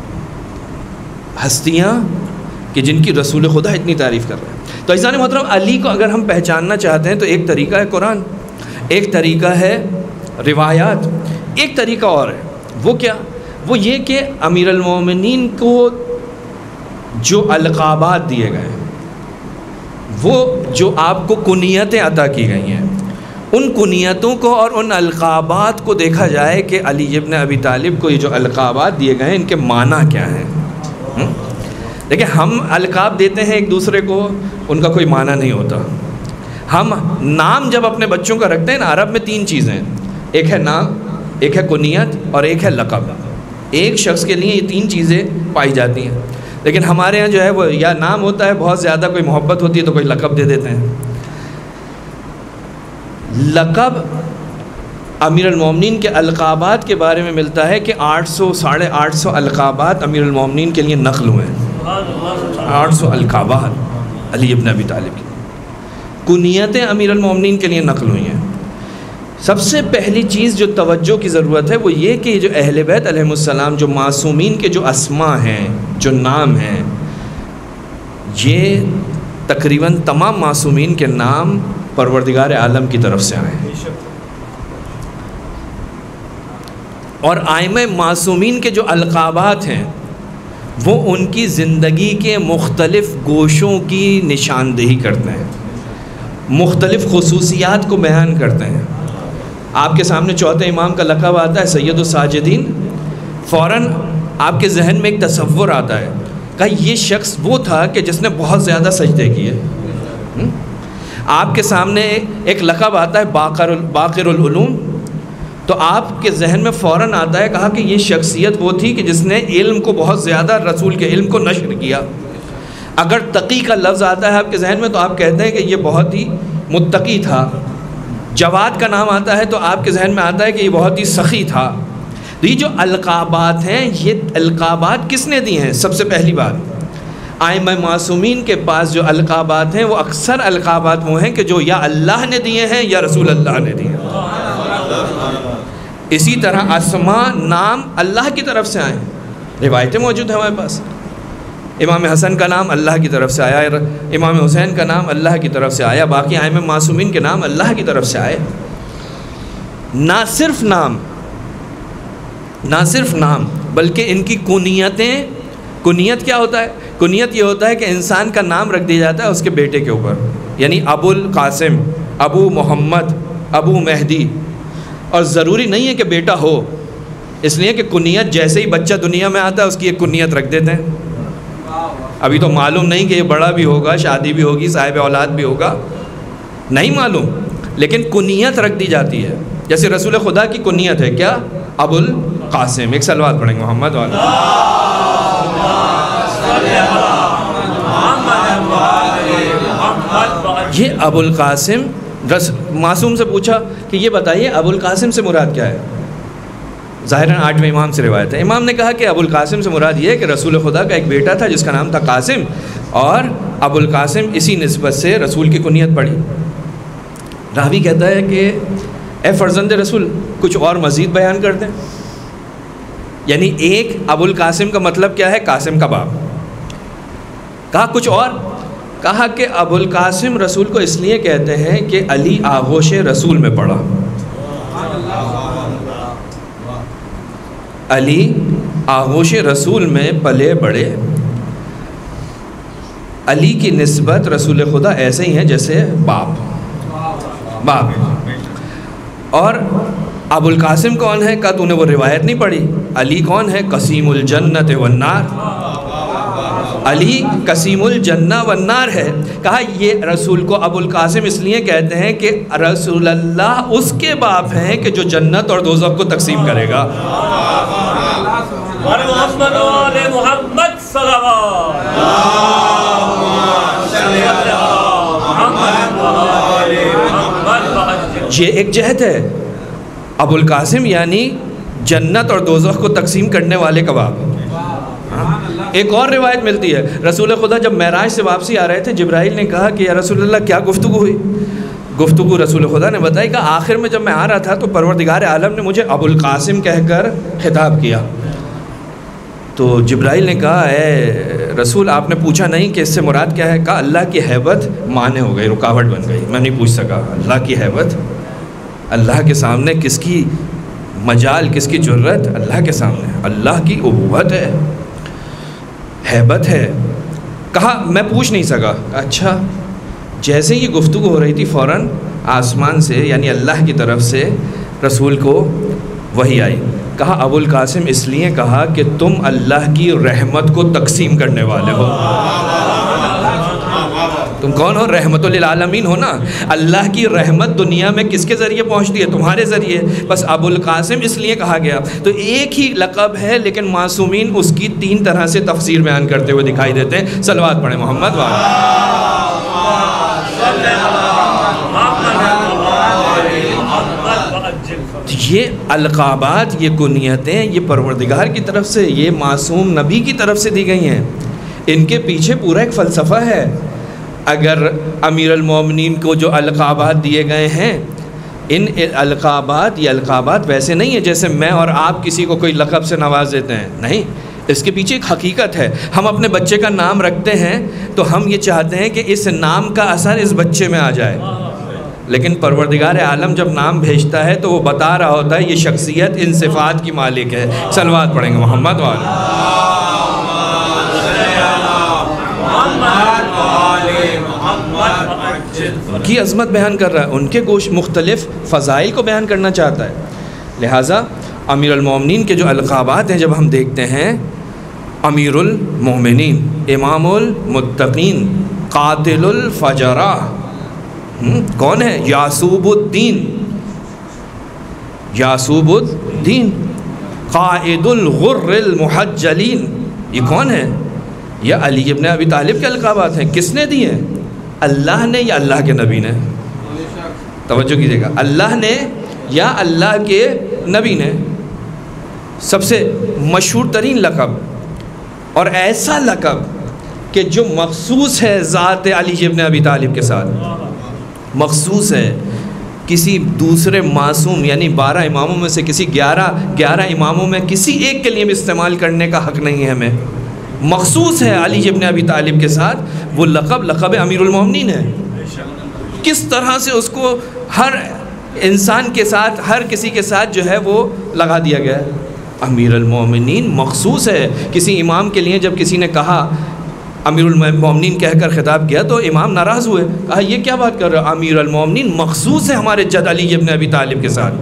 ہستیاں کہ جن کی رسول خدا اتنی تعریف کر رہے ہیں۔ تو عزیزان محترم، علی کو اگر ہم پہچاننا چاہتے ہیں تو ایک طریقہ ہے قرآن، ایک طریقہ ہے روایات، ایک طریقہ اور ہے۔ وہ کیا؟ وہ یہ کہ امیر المومنین کو جو القابات دیے گئے ہیں، وہ جو آپ کو کنیتیں عطا کی گئی ہیں، ان کنیتوں کو اور ان القابات کو دیکھا جائے کہ علی ابن ابی طالب کو یہ جو القابات دیے گئے ہیں ان کے معنی کیا ہیں۔ دیکھیں، ہم القاب دیتے ہیں ایک دوسرے کو، ان کا کوئی معنی نہیں ہوتا۔ ہم نام جب اپنے بچوں کا رکھتے ہیں نا، عرب میں تین چیزیں ہیں، ایک ہے نام، ایک ہے کنیت اور ایک ہے لقب۔ ایک شخص کے لیے یہ تین چیزیں پائی جاتی ہیں، لیکن ہمارے ہاں جو ہے وہ یا نام ہوتا ہے بہت زیادہ، کوئی محبت ہوتی ہے تو کوئی لقب دے دیتے ہیں۔ لقب امیر المومنین کے القابات کے بارے میں ملتا ہے کہ آٹھ سو ساڑھے آٹھ سو القابات امیر المومنین کے لیے نقل ہوئے ہیں، آٹھ سو القابات علی ابن ابی طالب کی۔ کنیتیں امیر المومنین کے لیے نقل ہوئی ہیں۔ سب سے پہلی چیز جو توجہ کی ضرورت ہے وہ یہ کہ جو اہل بیت علیہ السلام، جو معصومین کے جو اسماء ہیں، جو نام ہیں، یہ تقریباً تمام معصومین کے نام پروردگار عالم کی طرف سے آئے ہیں، اور ائمہ معصومین کے جو القابات ہیں وہ ان کی زندگی کے مختلف گوشوں کی نشاندہی کرتے ہیں، مختلف خصوصیات کو بیان کرتے ہیں۔ آپ کے سامنے چوتھے امام کا لقب آتا ہے سید الساجدین، فوراً آپ کے ذہن میں ایک تصور آتا ہے کہ یہ شخص وہ تھا کہ جس نے بہت زیادہ سجدے کیے۔ آپ کے سامنے ایک لقب آتا ہے باقر باقر العلوم، تو آپ کے ذہن میں فوراً آتا ہے کہا کہ یہ شخصیت وہ تھی کہ جس نے علم کو بہت زیادہ، رسول کے علم کو نشر کیا۔ اگر تقی کا لفظ آتا ہے آپ کے ذہن میں تو آپ کہتے ہیں کہ یہ بہت ہی متقی تھا۔ جواد کا نام آتا ہے تو آپ کے ذہن میں آتا ہے کہ یہ بہت ہی سخی تھا۔ تو یہ جو القابات ہیں، یہ القابات کس نے دی ہیں؟ سب سے پہلی بات ائمہ معصومین کے پاس جو القابات ہیں وہ اکثر القابات وہ ہیں کہ جو یا اللہ نے دیے ہیں یا رسول اللہ نے دیے ہیں۔ اسی طرح اسماء، نام اللہ کی طرف سے آئے، روایتیں موجود ہیں ہمارے پاس۔ امام حسن کا نام اللہ کی طرف سے آیا، امام حسین کا نام اللہ کی طرف سے آیا، باقی ائمہ معصومین کے نام اللہ کی طرف سے آئے۔ نہ صرف نام نہ صرف نام بلکہ ان کی کنیتیں۔ کنیت کیا ہوتا ہے؟ کنیت یہ ہوتا ہے کہ انسان کا نام رکھ دیا جاتا ہے اس کے بیٹے کے اوپر، یعنی ابو القاسم، ابو محمد، ابو مہدی، اور ضروری نہیں ہے کہ بیٹا ہو، اس لیے کہ کنیت جیسے ہی بچہ دنیا میں آتا ہے اس کی ایک کنیت رکھ دیتے ہیں۔ ابھی تو معلوم نہیں کہ یہ بڑا بھی ہوگا، شادی بھی ہوگی، صاحب اولاد بھی ہوگا، نہیں معلوم، لیکن کنیت رکھ دی جاتی ہے۔ جیسے رسول خدا کی کنیت ہے کیا؟ ابو القاسم۔ ایک صلوات پڑھیں گے محمد والا۔ یہ ابو القاسم، معصوم سے پوچھا کہ یہ بتائیے ابو القاسم سے مراد کیا ہے؟ ظاہراً آٹھویں امام سے روایت ہے۔ امام نے کہا کہ ابو القاسم سے مراد یہ ہے کہ رسول خدا کا ایک بیٹا تھا جس کا نام تھا قاسم، اور ابو القاسم اسی نسبت سے رسول کی کنیت پڑھی۔ راوی کہتا ہے کہ اے فرزند رسول کچھ اور مزید بیان کر دیں، یعنی ایک ابو القاسم کا مطلب کیا ہے؟ قاسم کا باپ۔ کہا کچھ اور؟ کہا کہ ابو القاسم رسول کو اس لیے کہتے ہیں کہ علی آغوش رسول میں پڑھا، علی آغوش رسول میں پلے بڑے، علی کی نسبت رسول خدا ایسے ہی ہیں جیسے باپ باپ اور ابو القاسم کون ہے؟ کہا تو نے وہ روایت نہیں پڑھی؟ علی کون ہے؟ قسیم الجنت والنار، علی قسیم الجنہ والنار ہے۔ کہا یہ رسول کو ابو القاسم اس لیے کہتے ہیں کہ رسول اللہ اس کے باپ ہیں کہ جو جنت اور دوزخ کو تقسیم کرے گا۔ یہ ایک جہت ہے، ابو القاسم یعنی جنت اور دوزخ کو تقسیم کرنے والے کا باپ۔ ایک اور روایت ملتی ہے، رسول خدا جب معراج سے واپسی آ رہے تھے، جبرائیل نے کہا کہ یا رسول اللہ کیا گفتگو ہوئی؟ گفتگو رسول خدا نے بتائی کہ آخر میں جب میں آ رہا تھا تو پروردگار عالم نے مجھے ابو القاسم کہہ کر خطاب کیا۔ تو جبرائیل نے کہا اے رسول آپ نے پوچھا نہیں کہ اس سے مراد کیا ہے؟ کہا اللہ کی ہیبت مانے ہو گئی، رکاوٹ بن گئی، میں نہیں پوچھ سکا۔ اللہ کی ہیبت، اللہ کے سامنے کس کی مجال، کس کی جرت؟ اللہ کے سامنے اللہ کی ابوت ہے، ہیبت ہے۔ کہا میں پوچھ نہیں سکا۔ اچھا، جیسے یہ گفتگو ہو رہی تھی فوراً آسمان سے یعنی اللہ کی طرف سے رسول کو وحی آئی۔ کہا ابو القاسم اس لیے کہا کہ تم اللہ کی رحمت کو تقسیم کرنے والے ہو۔ تم کون ہو؟ رحمت للعالمین ہو نا. اللہ کی رحمت دنیا میں کس کے ذریعے پہنچتی ہے؟ تمہارے ذریعے. بس ابو القاسم اس لیے کہا گیا. تو ایک ہی لقب ہے لیکن معصومین اس کی تین طرح سے تفسیر بیان کرتے ہوئے دکھائی دیتے ہیں. صلوات پڑھیں محمد وعلیہ. یہ القابات، یہ کنیتیں، یہ پروردگار کی طرف سے، یہ معصوم نبی کی طرف سے دی گئی ہیں. ان کے پیچھے پورا ایک فلسفہ ہے. اگر امیر المومنین کو جو القابات دیے گئے ہیں، ان القابات یہ القابات ویسے نہیں ہیں جیسے میں اور آپ کسی کو کوئی لقب سے نواز دیتے ہیں. نہیں، اس کے پیچھے ایک حقیقت ہے. ہم اپنے بچے کا نام رکھتے ہیں تو ہم یہ چاہتے ہیں کہ اس نام کا اثر اس بچے میں آ جائے، لیکن پروردگار عالم جب نام بھیجتا ہے تو وہ بتا رہا ہوتا ہے یہ شخصیت ان صفات کی مالک ہے. صلوات پڑھیں گے محمد وعلیہ. کی عظمت بیان کر رہا ہے، ان کے گوش مختلف فضائل کو بیان کرنا چاہتا ہے. لہٰذا امیر المومنین کے جو القابات ہیں جب ہم دیکھتے ہیں، امیر المومنین، امام المتقین، قاتل الفجرہ، کون ہے؟ یعصوب الدین، یعصوب الدین، قائد الغر المحجلین. یہ کون ہے؟ یہ علی ابن ابی طالب کے القابات ہیں. کس نے دیے؟ اللہ نے یا اللہ کے نبی نے؟ توجہ کیجیے گا. اللہ نے یا اللہ کے نبی نے. سب سے مشہور ترین لقب اور ایسا لقب کہ جو مخصوص ہے ذات علی ابن ابی طالب کے ساتھ، مخصوص ہے. کسی دوسرے معصوم یعنی بارہ اماموں میں سے کسی گیارہ گیارہ اماموں میں کسی ایک کے لیے بھی استعمال کرنے کا حق نہیں ہے ہمیں. مخصوص ہے علی ابن ابی طالب کے ساتھ. وہ لقب لقب امیر المومنین ہے. کس طرح سے اس کو ہر انسان کے ساتھ، ہر کسی کے ساتھ جو ہے وہ لگا دیا گیا ہے. امیر المومنین مخصوص ہے. کسی امام کے لیے جب کسی نے کہا امیر المومنین کہہ کر خطاب کیا تو امام ناراض ہوئے، کہا یہ کیا بات کر رہے ہو؟ امیر المومنین مخصوص ہے ہمارے جد علی ابن ابی طالب کے ساتھ.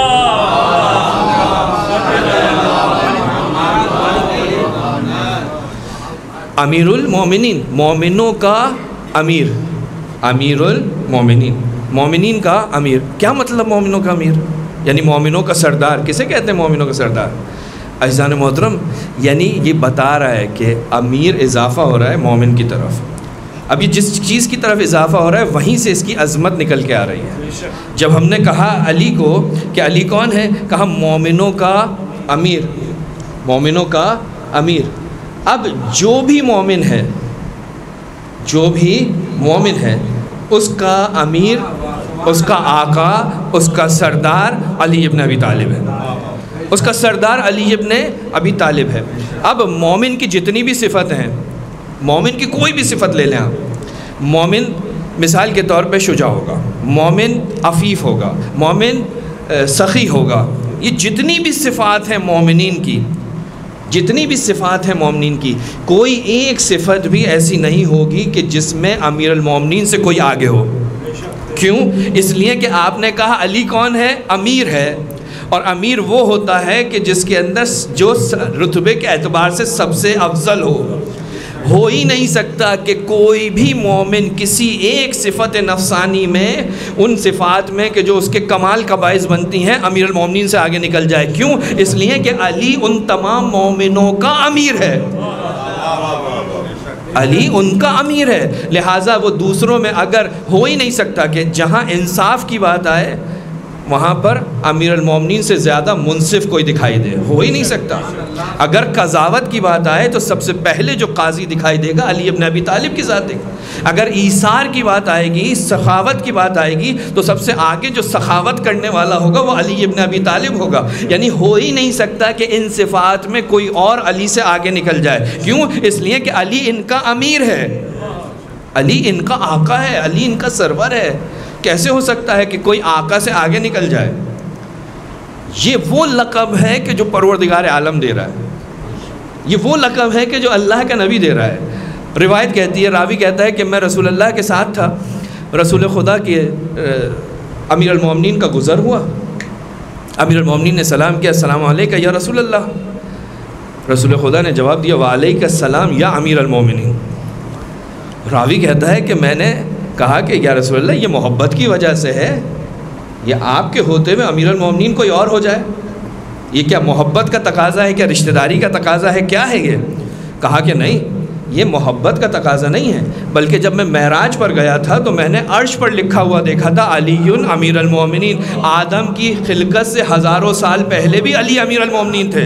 امیر المومنین، مومنوں کا امیر. امیر المومنین، مومنین کا امیر. کیا مطلب مومنوں کا امیر؟ یعنی مومنوں کا سردار. کسے کہتے ہیں مومنوں کا سردار؟ عزیزان محترم، یعنی یہ بتا رہا ہے کہ امیر اضافہ ہو رہا ہے مومن کی طرف. اب یہ جس چیز کی طرف اضافہ ہو رہا ہے وہیں سے اس کی عظمت نکل کے آ رہی ہے. جب ہم نے کہا علی کو کہ علی کون ہے، کہا مومنوں کا امیر، مومنوں کا امیر. اب جو بھی مومن ہے، جو بھی مومن ہے، اس کا امیر، اس کا آقا، اس کا سردار علی ابن ابی طالب ہے. اس کا سردار علی ابن ابی طالب ہے. اب مومن کی جتنی بھی صفتیں ہیں، مومن کی کوئی بھی صفت لے لیں آپ. مومن مثال کے طور پہ شجاع ہوگا، مومن عفیف ہوگا، مومن سخی ہوگا. یہ جتنی بھی صفات ہیں مومنین کی، جتنی بھی صفات ہیں مومنین کی، کوئی ایک صفت بھی ایسی نہیں ہوگی کہ جس میں امیر المومنین سے کوئی آگے ہو. کیوں؟ اس لیے کہ آپ نے کہا علی کون ہے؟ امیر ہے. اور امیر وہ ہوتا ہے کہ جس کے اندر جو رتبے کے اعتبار سے سب سے افضل ہو. ہو ہی نہیں سکتا کہ کوئی بھی مومن کسی ایک صفت نفسانی میں، ان صفات میں کہ جو اس کے کمال کا باعث بنتی ہیں، امیر المومنین سے آگے نکل جائے. کیوں؟ اس لیے کہ علی ان تمام مومنوں کا امیر ہے. علی ان کا امیر ہے. لہٰذا وہ دوسروں میں اگر ہو ہی نہیں سکتا کہ جہاں انصاف کی بات آئے وہاں پر امیر المومنین سے زیادہ منصف کوئی دکھائی دے، ہو ہی نہیں سکتا. اگر قضاوت کی بات آئے تو سب سے پہلے جو قاضی دکھائی دے گا علی ابن ابی طالب کی ذات ہے. اگر ایثار کی بات آئے گی، سخاوت کی بات آئے گی، تو سب سے آگے جو سخاوت کرنے والا ہوگا وہ علی ابن ابی طالب ہوگا. یعنی ہو ہی نہیں سکتا کہ ان صفات میں کوئی اور علی سے آگے نکل جائے. کیوں؟ اس لیے کہ علی ان کا امیر ہے، علی ان کا آقا ہے، علی ان کا سرور ہے. کیسے ہو سکتا ہے کہ کوئی آقا سے آگے نکل جائے؟ یہ وہ لقب ہے کہ جو پروردگار عالم دے رہا ہے. یہ وہ لقب ہے کہ جو اللہ کا نبی دے رہا ہے. روایت کہتی ہے، راوی کہتا ہے کہ میں رسول اللہ کے ساتھ تھا، رسول خدا کے امیر المومنین کا گزر ہوا. امیر المومنین نے سلام کیا، السلام علیکم یا رسول اللہ. رسول خدا نے جواب دیا، وعلیکم السلام یا امیر المومنین. راوی کہتا ہے کہ میں نے کہا کہ یا رسول اللہ یہ محبت کی وجہ سے ہے، یہ آپ کے ہوتے ہوئے امیر المومنین کوئی اور ہو جائے، یہ کیا محبت کا تقاضا ہے، کیا رشتہ داری کا تقاضا ہے، کیا ہے یہ؟ کہا کہ نہیں، یہ محبت کا تقاضا نہیں ہے، بلکہ جب میں معراج پر گیا تھا تو میں نے عرش پر لکھا ہوا دیکھا تھا علی امیر المومنین۔ آدم کی خلقت سے ہزاروں سال پہلے بھی علی امیر المومنین تھے۔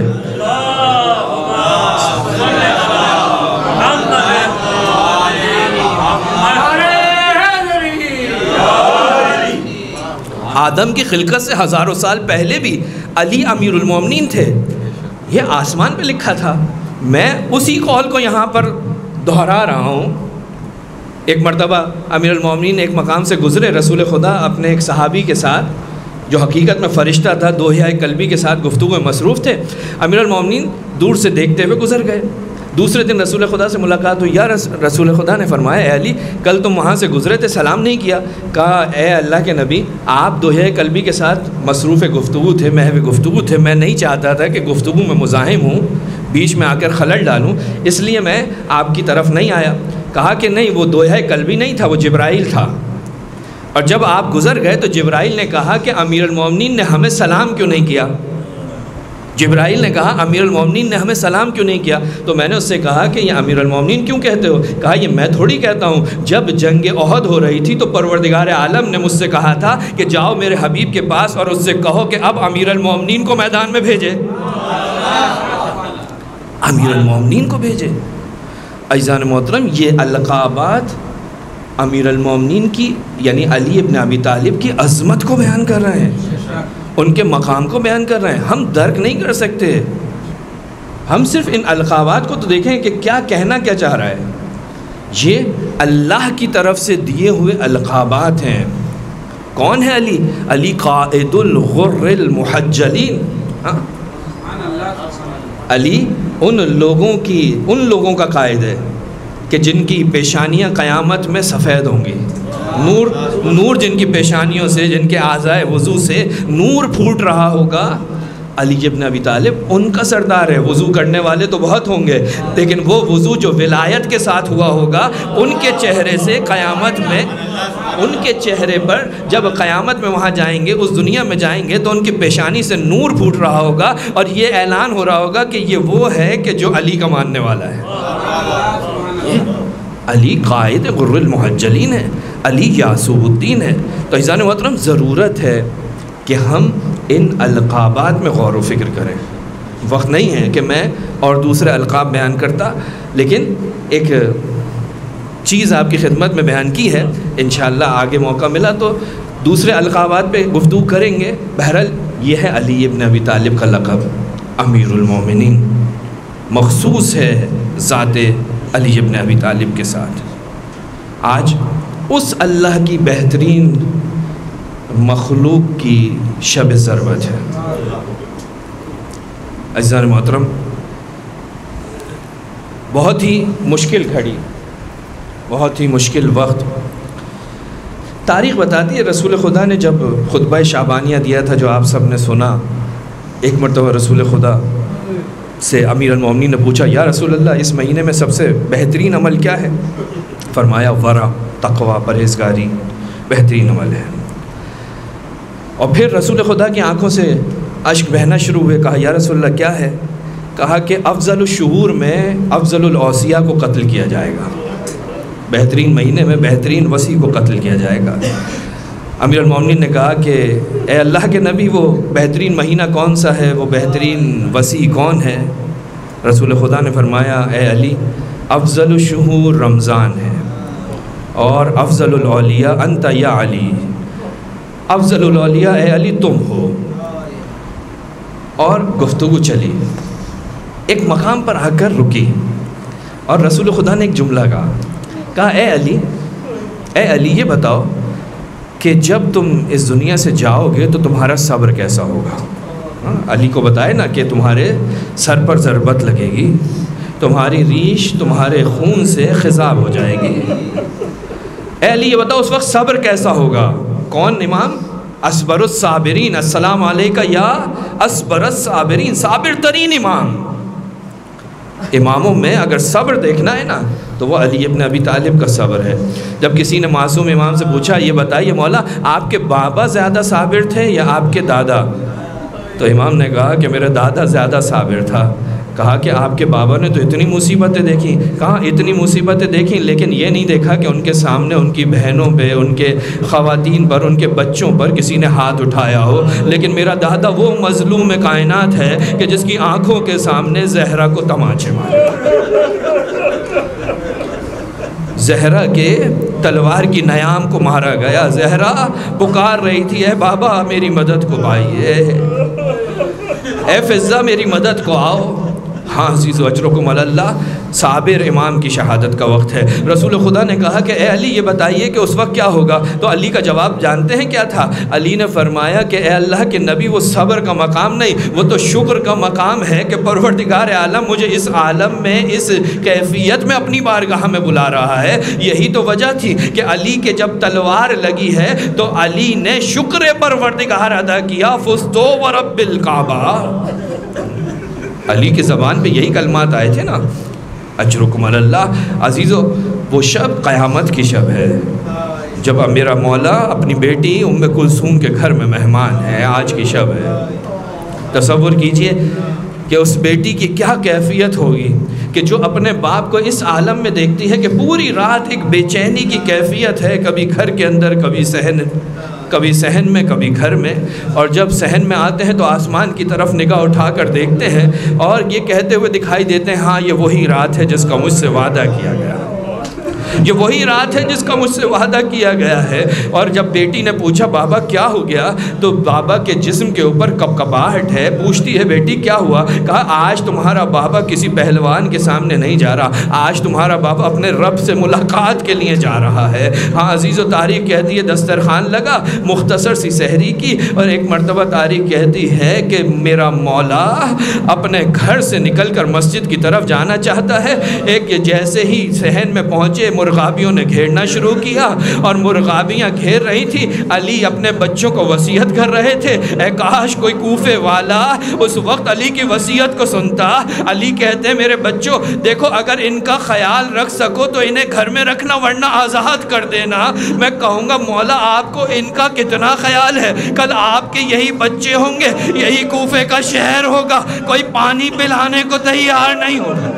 آدم کی خلقت سے ہزاروں سال پہلے بھی علی امیر المومنین تھے، یہ آسمان پہ لکھا تھا۔ میں اسی قول کو یہاں پر دہرا رہا ہوں۔ ایک مرتبہ امیر المومنین ایک مقام سے گزرے، رسول خدا اپنے ایک صحابی کے ساتھ جو حقیقت میں فرشتہ تھا، دوحیہ قلبی کے ساتھ گفتگو میں مصروف تھے۔ امیر المومنین دور سے دیکھتے ہوئے گزر گئے۔ دوسرے دن رسول خدا سے ملاقات ہوئی، یا رسول خدا نے فرمایا اے علی کل تم وہاں سے گزرے تھے، سلام نہیں کیا۔ کہا اے اللہ کے نبی، آپ دوحیہ قلبی کے ساتھ مصروف گفتگو تھے، محو گفتگو تھے، میں نہیں چاہتا تھا کہ گفتگو میں مزاحم ہوں، بیچ میں آ کر خلل ڈالوں، اس لیے میں آپ کی طرف نہیں آیا۔ کہا کہ نہیں، وہ دوحیہ قلبی نہیں تھا، وہ جبرائیل تھا، اور جب آپ گزر گئے تو جبرائیل نے کہا کہ امیر المومنین نے ہمیں سلام کیوں نہیں کیا؟ جبرائیل نے کہا امیر المومنین نے ہمیں سلام کیوں نہیں کیا؟ تو میں نے اس سے کہا کہ یہ امیر المومنین کیوں کہتے ہو؟ کہا یہ میں تھوڑی کہتا ہوں، جب جنگ احد ہو رہی تھی تو پروردگار عالم نے مجھ سے کہا تھا کہ جاؤ میرے حبیب کے پاس اور اس سے کہو کہ اب امیر المومنین کو میدان میں بھیجے، امیر المومنین کو بھیجے۔ عزیزان محترم، یہ القابات امیر المومنین کی یعنی علی ابن ابی طالب کی عظمت کو بیان کر رہے ہیں، ان کے مقام کو بیان کر رہے ہیں۔ ہم درک نہیں کر سکتے، ہم صرف ان القابات کو تو دیکھیں کہ کیا کہنا کیا چاہ رہا ہے۔ یہ اللہ کی طرف سے دیے ہوئے القابات ہیں۔ کون ہے علی؟ علی قائد الغر المحجلین، ہاں، علی ان لوگوں کی ان لوگوں کا قائد ہے کہ جن کی پیشانیاں قیامت میں سفید ہوں گی، نور نور جن کی پیشانیوں سے، جن کے اعضائے وضو سے نور پھوٹ رہا ہوگا۔ علی ابن ابی طالب ان کا سردار ہے۔ وضو کرنے والے تو بہت ہوں گے، لیکن وہ وضو جو ولایت کے ساتھ ہوا ہوگا، ان کے چہرے سے قیامت میں، ان کے چہرے پر جب قیامت میں وہاں جائیں گے، اس دنیا میں جائیں گے تو ان کی پیشانی سے نور پھوٹ رہا ہوگا، اور یہ اعلان ہو رہا ہوگا کہ یہ وہ ہے کہ جو علی کا ماننے والا ہے۔ علی قائد غر المحجلین ہے، علی یعصوب الدین ہے۔ تو عزیزان محترم، ضرورت ہے کہ ہم ان القابات میں غور و فکر کریں۔ وقت نہیں ہے کہ میں اور دوسرے القاب بیان کرتا، لیکن ایک چیز آپ کی خدمت میں بیان کی ہے، انشاءاللہ آگے موقع ملا تو دوسرے القابات پہ گفتگو کریں گے۔ بہرحال یہ ہے علی ابن ابی طالب کا لقب امیر المومنین، مخصوص ہے ذات علی ابن ابی طالب کے ساتھ۔ آج اس اللہ کی بہترین مخلوق کی شب ضرورت ہے۔ عزیزان محترم، بہت ہی مشکل گھڑی، بہت ہی مشکل وقت۔ تاریخ بتاتی ہے رسول خدا نے جب خطبہ شعبانیہ دیا تھا، جو آپ سب نے سنا، ایک مرتبہ رسول خدا سے امیر المومنین نے پوچھا یا رسول اللہ اس مہینے میں سب سے بہترین عمل کیا ہے؟ فرمایا ورع، تقوی، پرہیزگاری بہترین عمل ہے۔ اور پھر رسول خدا کی آنکھوں سے اشک بہنا شروع ہوئے۔ کہا یا رسول اللہ کیا ہے؟ کہا کہ افضل الشہور میں افضل الاوصیاء کو قتل کیا جائے گا، بہترین مہینے میں بہترین وصی کو قتل کیا جائے گا۔ امیر المومنین نے کہا کہ اے اللہ کے نبی، وہ بہترین مہینہ کون سا ہے، وہ بہترین وصی کون ہے؟ رسول خدا نے فرمایا اے علی، افضل الشہور رمضان ہے، اور افضل الاولیاء انت یا علی، افضل الاولیاء اے علی تم ہو۔ اور گفتگو چلی، ایک مقام پر آ کر رکی، اور رسول خدا نے ایک جملہ کہا کہا اے علی اے علی یہ بتاؤ کہ جب تم اس دنیا سے جاؤ گے تو تمہارا صبر کیسا ہوگا؟ علی کو بتائے نا کہ تمہارے سر پر ضربت لگے گی، تمہاری ریش تمہارے خون سے خضاب ہو جائے گی۔ اے علی یہ بتاؤ اس وقت صبر کیسا ہوگا؟ کون امام؟ اصبر الصابرین، السلام علیکہ یا اصبر الصابرین، صابر ترین امام۔ اماموں میں اگر صبر دیکھنا ہے نا تو وہ علی ابن ابی طالب کا صبر ہے۔ جب کسی نے معصوم امام سے پوچھا یہ بتائیے مولا آپ کے بابا زیادہ صابر تھے یا آپ کے دادا؟ تو امام نے کہا کہ میرا دادا زیادہ صابر تھا۔ کہا کہ آپ کے بابا نے تو اتنی مصیبتیں دیکھیں۔ کہا اتنی مصیبتیں دیکھیں لیکن یہ نہیں دیکھا کہ ان کے سامنے ان کی بہنوں پہ، ان کے خواتین پر، ان کے بچوں پر کسی نے ہاتھ اٹھایا ہو۔ لیکن میرا دادا وہ مظلوم کائنات ہے کہ جس کی آنکھوں کے سامنے زہرا کو تماچے مارے۔ زہرا کے تلوار کی نیام کو مارا گیا۔ زہرا پکار رہی تھی اے بابا میری مدد کو پائیے، اے فضہ میری مدد کو آؤ۔ ہاں عزیز و اجرکم اللہ، صابر امام کی شہادت کا وقت ہے۔ رسول خدا نے کہا کہ اے علی یہ بتائیے کہ اس وقت کیا ہوگا؟ تو علی کا جواب جانتے ہیں کیا تھا؟ علی نے فرمایا کہ اے اللہ کے نبی وہ صبر کا مقام نہیں، وہ تو شکر کا مقام ہے کہ پروردگار عالم مجھے اس عالم میں اس کیفیت میں اپنی بارگاہ میں بلا رہا ہے۔ یہی تو وجہ تھی کہ علی کے جب تلوار لگی ہے تو علی نے شکر پروردگار ادا کیا، فزتو ورب الکعبہ۔ علی کی زبان پہ یہی کلمات آئے تھے نا، اجرکم اللہ۔ عزیزو وہ شب قیامت کی شب ہے جب میرا مولا اپنی بیٹی ام کلثوم کے گھر میں مہمان ہے، آج کی شب ہے۔ تصور کیجئے کہ اس بیٹی کی کیا کیفیت ہوگی کہ جو اپنے باپ کو اس عالم میں دیکھتی ہے کہ پوری رات ایک بے چینی کی کیفیت ہے، کبھی گھر کے اندر، کبھی صحن کبھی صحن میں، کبھی گھر میں، اور جب صحن میں آتے ہیں تو آسمان کی طرف نگاہ اٹھا کر دیکھتے ہیں اور یہ کہتے ہوئے دکھائی دیتے ہیں ہاں یہ وہی رات ہے جس کا مجھ سے وعدہ کیا گیا، یہ وہی رات ہے جس کا مجھ سے وعدہ کیا گیا ہے۔ اور جب بیٹی نے پوچھا بابا کیا ہو گیا تو بابا کے جسم کے اوپر کپکپاہٹ ہے۔ پوچھتی ہے بیٹی کیا ہوا؟ کہا آج تمہارا بابا کسی پہلوان کے سامنے نہیں جا رہا، آج تمہارا بابا اپنے رب سے ملاقات کے لیے جا رہا ہے۔ ہاں عزیز و تاریخ کہتی ہے دسترخوان لگا، مختصر سی سحری کی، اور ایک مرتبہ تاریخ کہتی ہے کہ میرا مولا اپنے گھر سے نکل کر مسجد کی طرف جانا چاہتا ہے۔ ایک جیسے ہی صحن میں پہنچے مرغابیوں نے گھیرنا شروع کیا، اور مرغابیاں گھیر رہی تھی۔ علی اپنے بچوں کو وصیت کر رہے تھے، اے کاش کوئی کوفے والا اس وقت علی کی وصیت کو سنتا۔ علی کہتے ہیں میرے بچوں دیکھو اگر ان کا خیال رکھ سکو تو انہیں گھر میں رکھنا ورنہ آزاد کر دینا۔ میں کہوں گا مولا آپ کو ان کا کتنا خیال ہے، کل آپ کے یہی بچے ہوں گے، یہی کوفے کا شہر ہوگا، کوئی پانی پلانے کو تیار نہیں ہوگا۔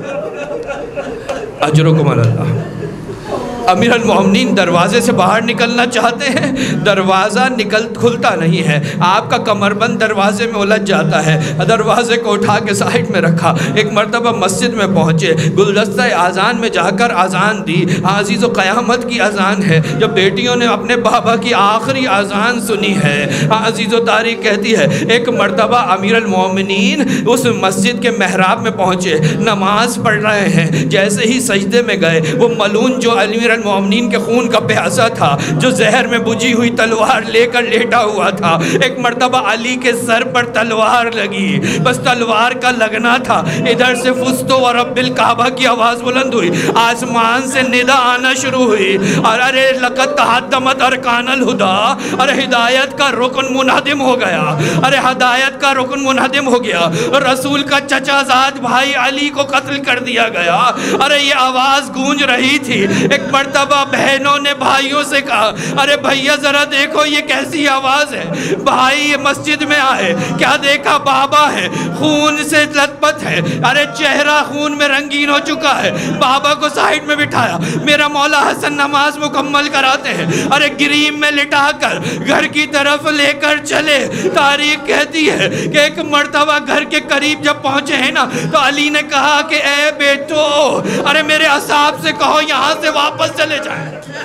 اجرکم اللہ۔ امیر المومنین دروازے سے باہر نکلنا چاہتے ہیں، دروازہ نکل کھلتا نہیں ہے، آپ کا کمر بند دروازے میں الجھ جاتا ہے۔ دروازے کو اٹھا کے سائٹ میں رکھا، ایک مرتبہ مسجد میں پہنچے، گلدستہ اذان میں جا کر اذان دی۔ عزیز و قیامت کی اذان ہے، جب بیٹیوں نے اپنے بابا کی آخری اذان سنی ہے۔ عزیز و تاریخ کہتی ہے ایک مرتبہ امیر المومنین اس مسجد کے محراب میں پہنچے، نماز پڑھ رہے ہیں، جیسے ہی سجدے میں گئے وہ ملون جو امیر المومنین کے خون کا پیاسا تھا، جو زہر میں بجھی ہوئی تلوار لے کر لیٹا ہوا تھا، ایک مرتبہ علی کے سر پر تلوار لگی، بس تلوار کا لگنا تھا، ادھر سے فزتو ورب الکعبہ کی آواز بلند ہوئی، آسمان سے ندا آنا شروع ہوئی، اور ارے لقد تحطمت ارکان الہدا، ارے ہدایت کا رکن منہدم ہو گیا، ارے ہدایت کا رکن منہدم ہو گیا، رسول کا چچا زاد بھائی علی کو قتل کر دیا گیا۔ ارے یہ آواز گونج رہی تھی، ایک مرتبہ بہنوں نے بھائیوں سے کہا ارے بھائیہ ذرا دیکھو یہ کیسی آواز ہے۔ بھائی مسجد میں آئے، کیا دیکھا؟ بابا ہے، خون سے لت پت ہے، ارے چہرہ خون میں رنگین ہو چکا ہے۔ بابا کو سائٹ میں بٹھایا، میرا مولا حسن نماز مکمل کراتے ہیں، ارے گریم میں لٹا کر گھر کی طرف لے کر چلے۔ تاریخ کہتی ہے کہ ایک مرتبہ گھر کے قریب جب پہنچے ہیں نا تو علی نے کہا کہ اے بیٹو ارے میرے اصحاب سے کہو یہاں سے واپس چلے جائیں،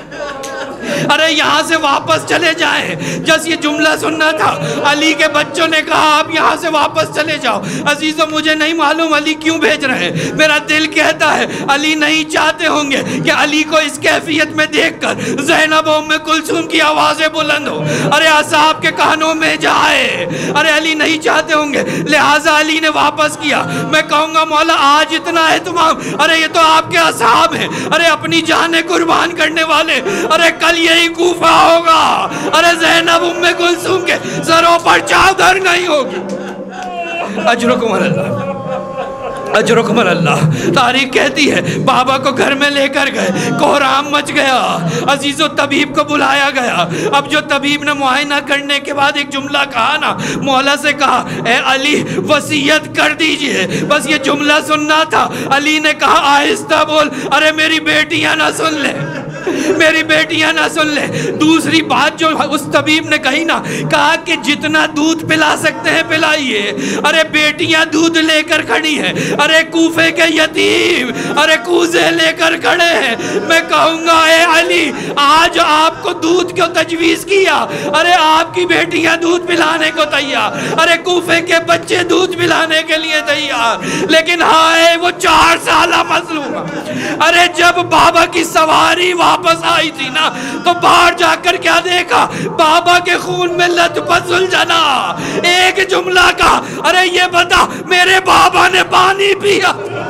ارے یہاں سے واپس چلے جائیں۔ جس یہ جملہ سننا تھا علی کے بچوں نے کہا آپ یہاں سے واپس چلے جاؤ۔ عزیزو مجھے نہیں معلوم علی کیوں بھیج رہے ہیں، میرا دل کہتا ہے علی نہیں چاہتے ہوں گے کہ علی کو اس کیفیت میں دیکھ کر زینب ام کلثوم کی آوازیں بلند ہو، ارے اصحاب کے کانوں میں جائے، ارے علی نہیں چاہتے ہوں گے، لہٰذا علی نے واپس کیا۔ میں کہوں گا مولا آج اتنا اہتمام، ارے یہ تو آپ کے اصحاب ہیں، ارے اپنی جانیں قربان کرنے والے، ارے کل یہی کوفہ ہوگا، ارے زینب ام کلثوم کے سروں پر چادر نہیں ہوگی۔ اجرکم اللہ۔ اجرکم اللہ۔ تاریخ کہتی ہے بابا کو گھر میں لے کر گئے، کوہرام مچ گیا، عزیز و طبیب کو بلایا گیا۔ اب جو طبیب نے معائنہ کرنے کے بعد ایک جملہ کہا نا، مولا سے کہا اے علی وصیت کر دیجئے، بس یہ جملہ سننا تھا۔ علی نے کہا آہستہ بول، ارے میری بیٹیاں نہ سن لیں، میری بیٹیاں نہ سن لیں۔ دوسری بات جو اس طبیب نے کہی نا، کہا کہ جتنا دودھ پلا سکتے ہیں پلائیے۔ ارے بیٹیاں دودھ لے کر کھڑی ہیں، ارے کوفے کے یتیم ارے کوزے لے کر کھڑے ہیں۔ میں کہوں گا اے علی آج آپ کو دودھ کیوں تجویز کیا؟ ارے آپ کی بیٹیاں دودھ پلانے کو تیار، ارے کوفے کے بچے دودھ پلانے کے لیے تیار، لیکن ہائے وہ چار سالہ مظلوم۔ ارے جب بابا کی سواری واپس آئی تھی نا، تو باہر جا کر کیا دیکھا؟ بابا کے خون میں لطفت الجنا۔ ایک جملہ کہا، ارے یہ بتا میرے بابا نے پانی پیا،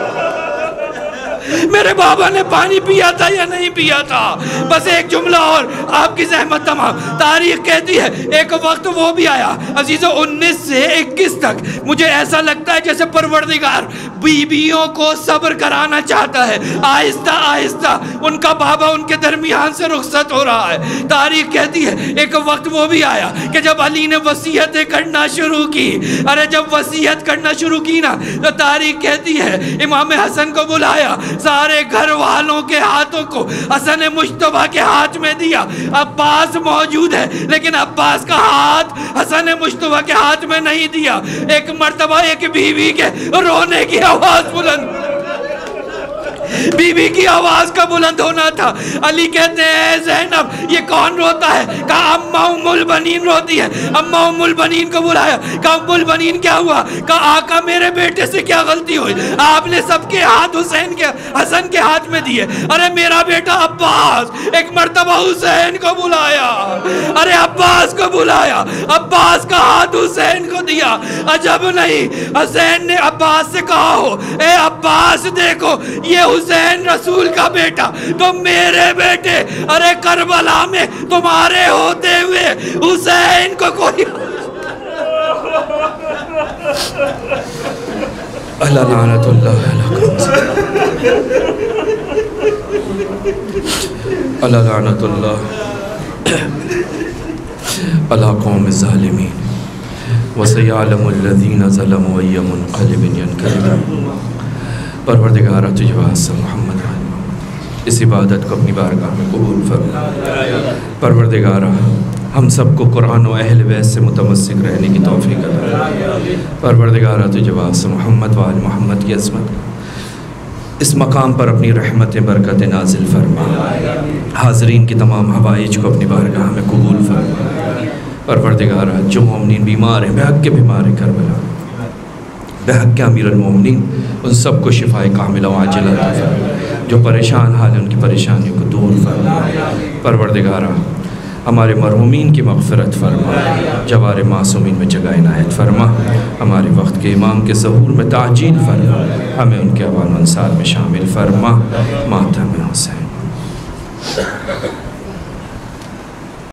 میرے بابا نے پانی پیا تھا یا نہیں پیا تھا؟ بس ایک جملہ اور، آپ کی زحمت تمام۔ تاریخ کہتی ہے ایک وقت وہ بھی آیا عزیزو، انیس سے اکیس تک مجھے ایسا لگتا ہے جیسے پروردگار بیویوں کو صبر کرانا چاہتا ہے، آہستہ آہستہ ان کا بابا ان کے درمیان سے رخصت ہو رہا ہے۔ تاریخ کہتی ہے ایک وقت وہ بھی آیا کہ جب علی نے وصیتیں کرنا شروع کی۔ ارے جب وصیت کرنا شروع کی نا، تو تاریخ کہتی ہے امام حسن کو بلایا، سارے گھر والوں کے ہاتھوں کو حسن مجتبیٰ کے ہاتھ میں دیا۔ عباس موجود ہے لیکن عباس کا ہاتھ حسن مجتبیٰ کے ہاتھ میں نہیں دیا۔ ایک مرتبہ ایک بیوی کے رونے کی آواز بلند، بی بی کی آواز کا بلند ہونا تھا۔ علی کہتے ہیں زینب یہ کون روتا ہے؟ کہا اماں ام البنین روتی ہے۔ اماں ام البنین کو بلایا، کہا ام البنین کیا ہوا؟ کہا آقا میرے بیٹے سے کیا غلطی ہوئی؟ آپ نے سب کے ہاتھ حسین کے حسن کے ہاتھ میں دیے، ارے میرا بیٹا عباس۔ ایک مرتبہ حسین کو بلایا، ارے عباس کو بلایا، عباس کا ہاتھ حسین کو دیا۔ عجب نہیں، حسین نے عباس سے کہا ہو اے عباس دیکھو یہ حسین رسول کا بیٹا تو میرے بیٹے، ارے کربلا میں تمہارے ہوتے ہوئے حسین کو کوئی اللہ لعنت اللہ اللہ لعنت اللہ اللہ قوم الظالمین وَسَيَعْلَمُ الَّذِينَ ظَلَمُوا أَيَّ مُنْقَلِبٍ يَنْقَلِبُونَ۔ پروردگارہ تجھے واسطہ محمد اس عبادت کو اپنی بارگاہ میں قبول فرما۔ پروردگارہ ہم سب کو قرآن و اہل بیت سے متمسک رہنے کی توفیق عطا۔ پروردگارہ تجھے واسطہ محمد و آل محمد کی عظمت اس مقام پر اپنی رحمت برکت نازل فرما۔ حاضرین کی تمام حوائج کو اپنی بارگاہ میں قبول فرما۔ پروردگارہ جو مومنین بیمار ہیں، بحق کے بیمار کربلا، بحق کے امیر المومنین، ان سب کو شفائے کاملہ و عاجلہ عطا فرما۔ جو پریشان حال ہیں ان کی پریشانیوں کو دور فرما۔ پروردگارہ ہمارے مرحومین کی مغفرت فرما، جوار معصومین میں جگہ عنایت فرما۔ ہمارے وقت کے امام کے ظہور میں تعجیل فرما، ہمیں ان کے اعوان و انصار میں شامل فرما۔ ماتم حسین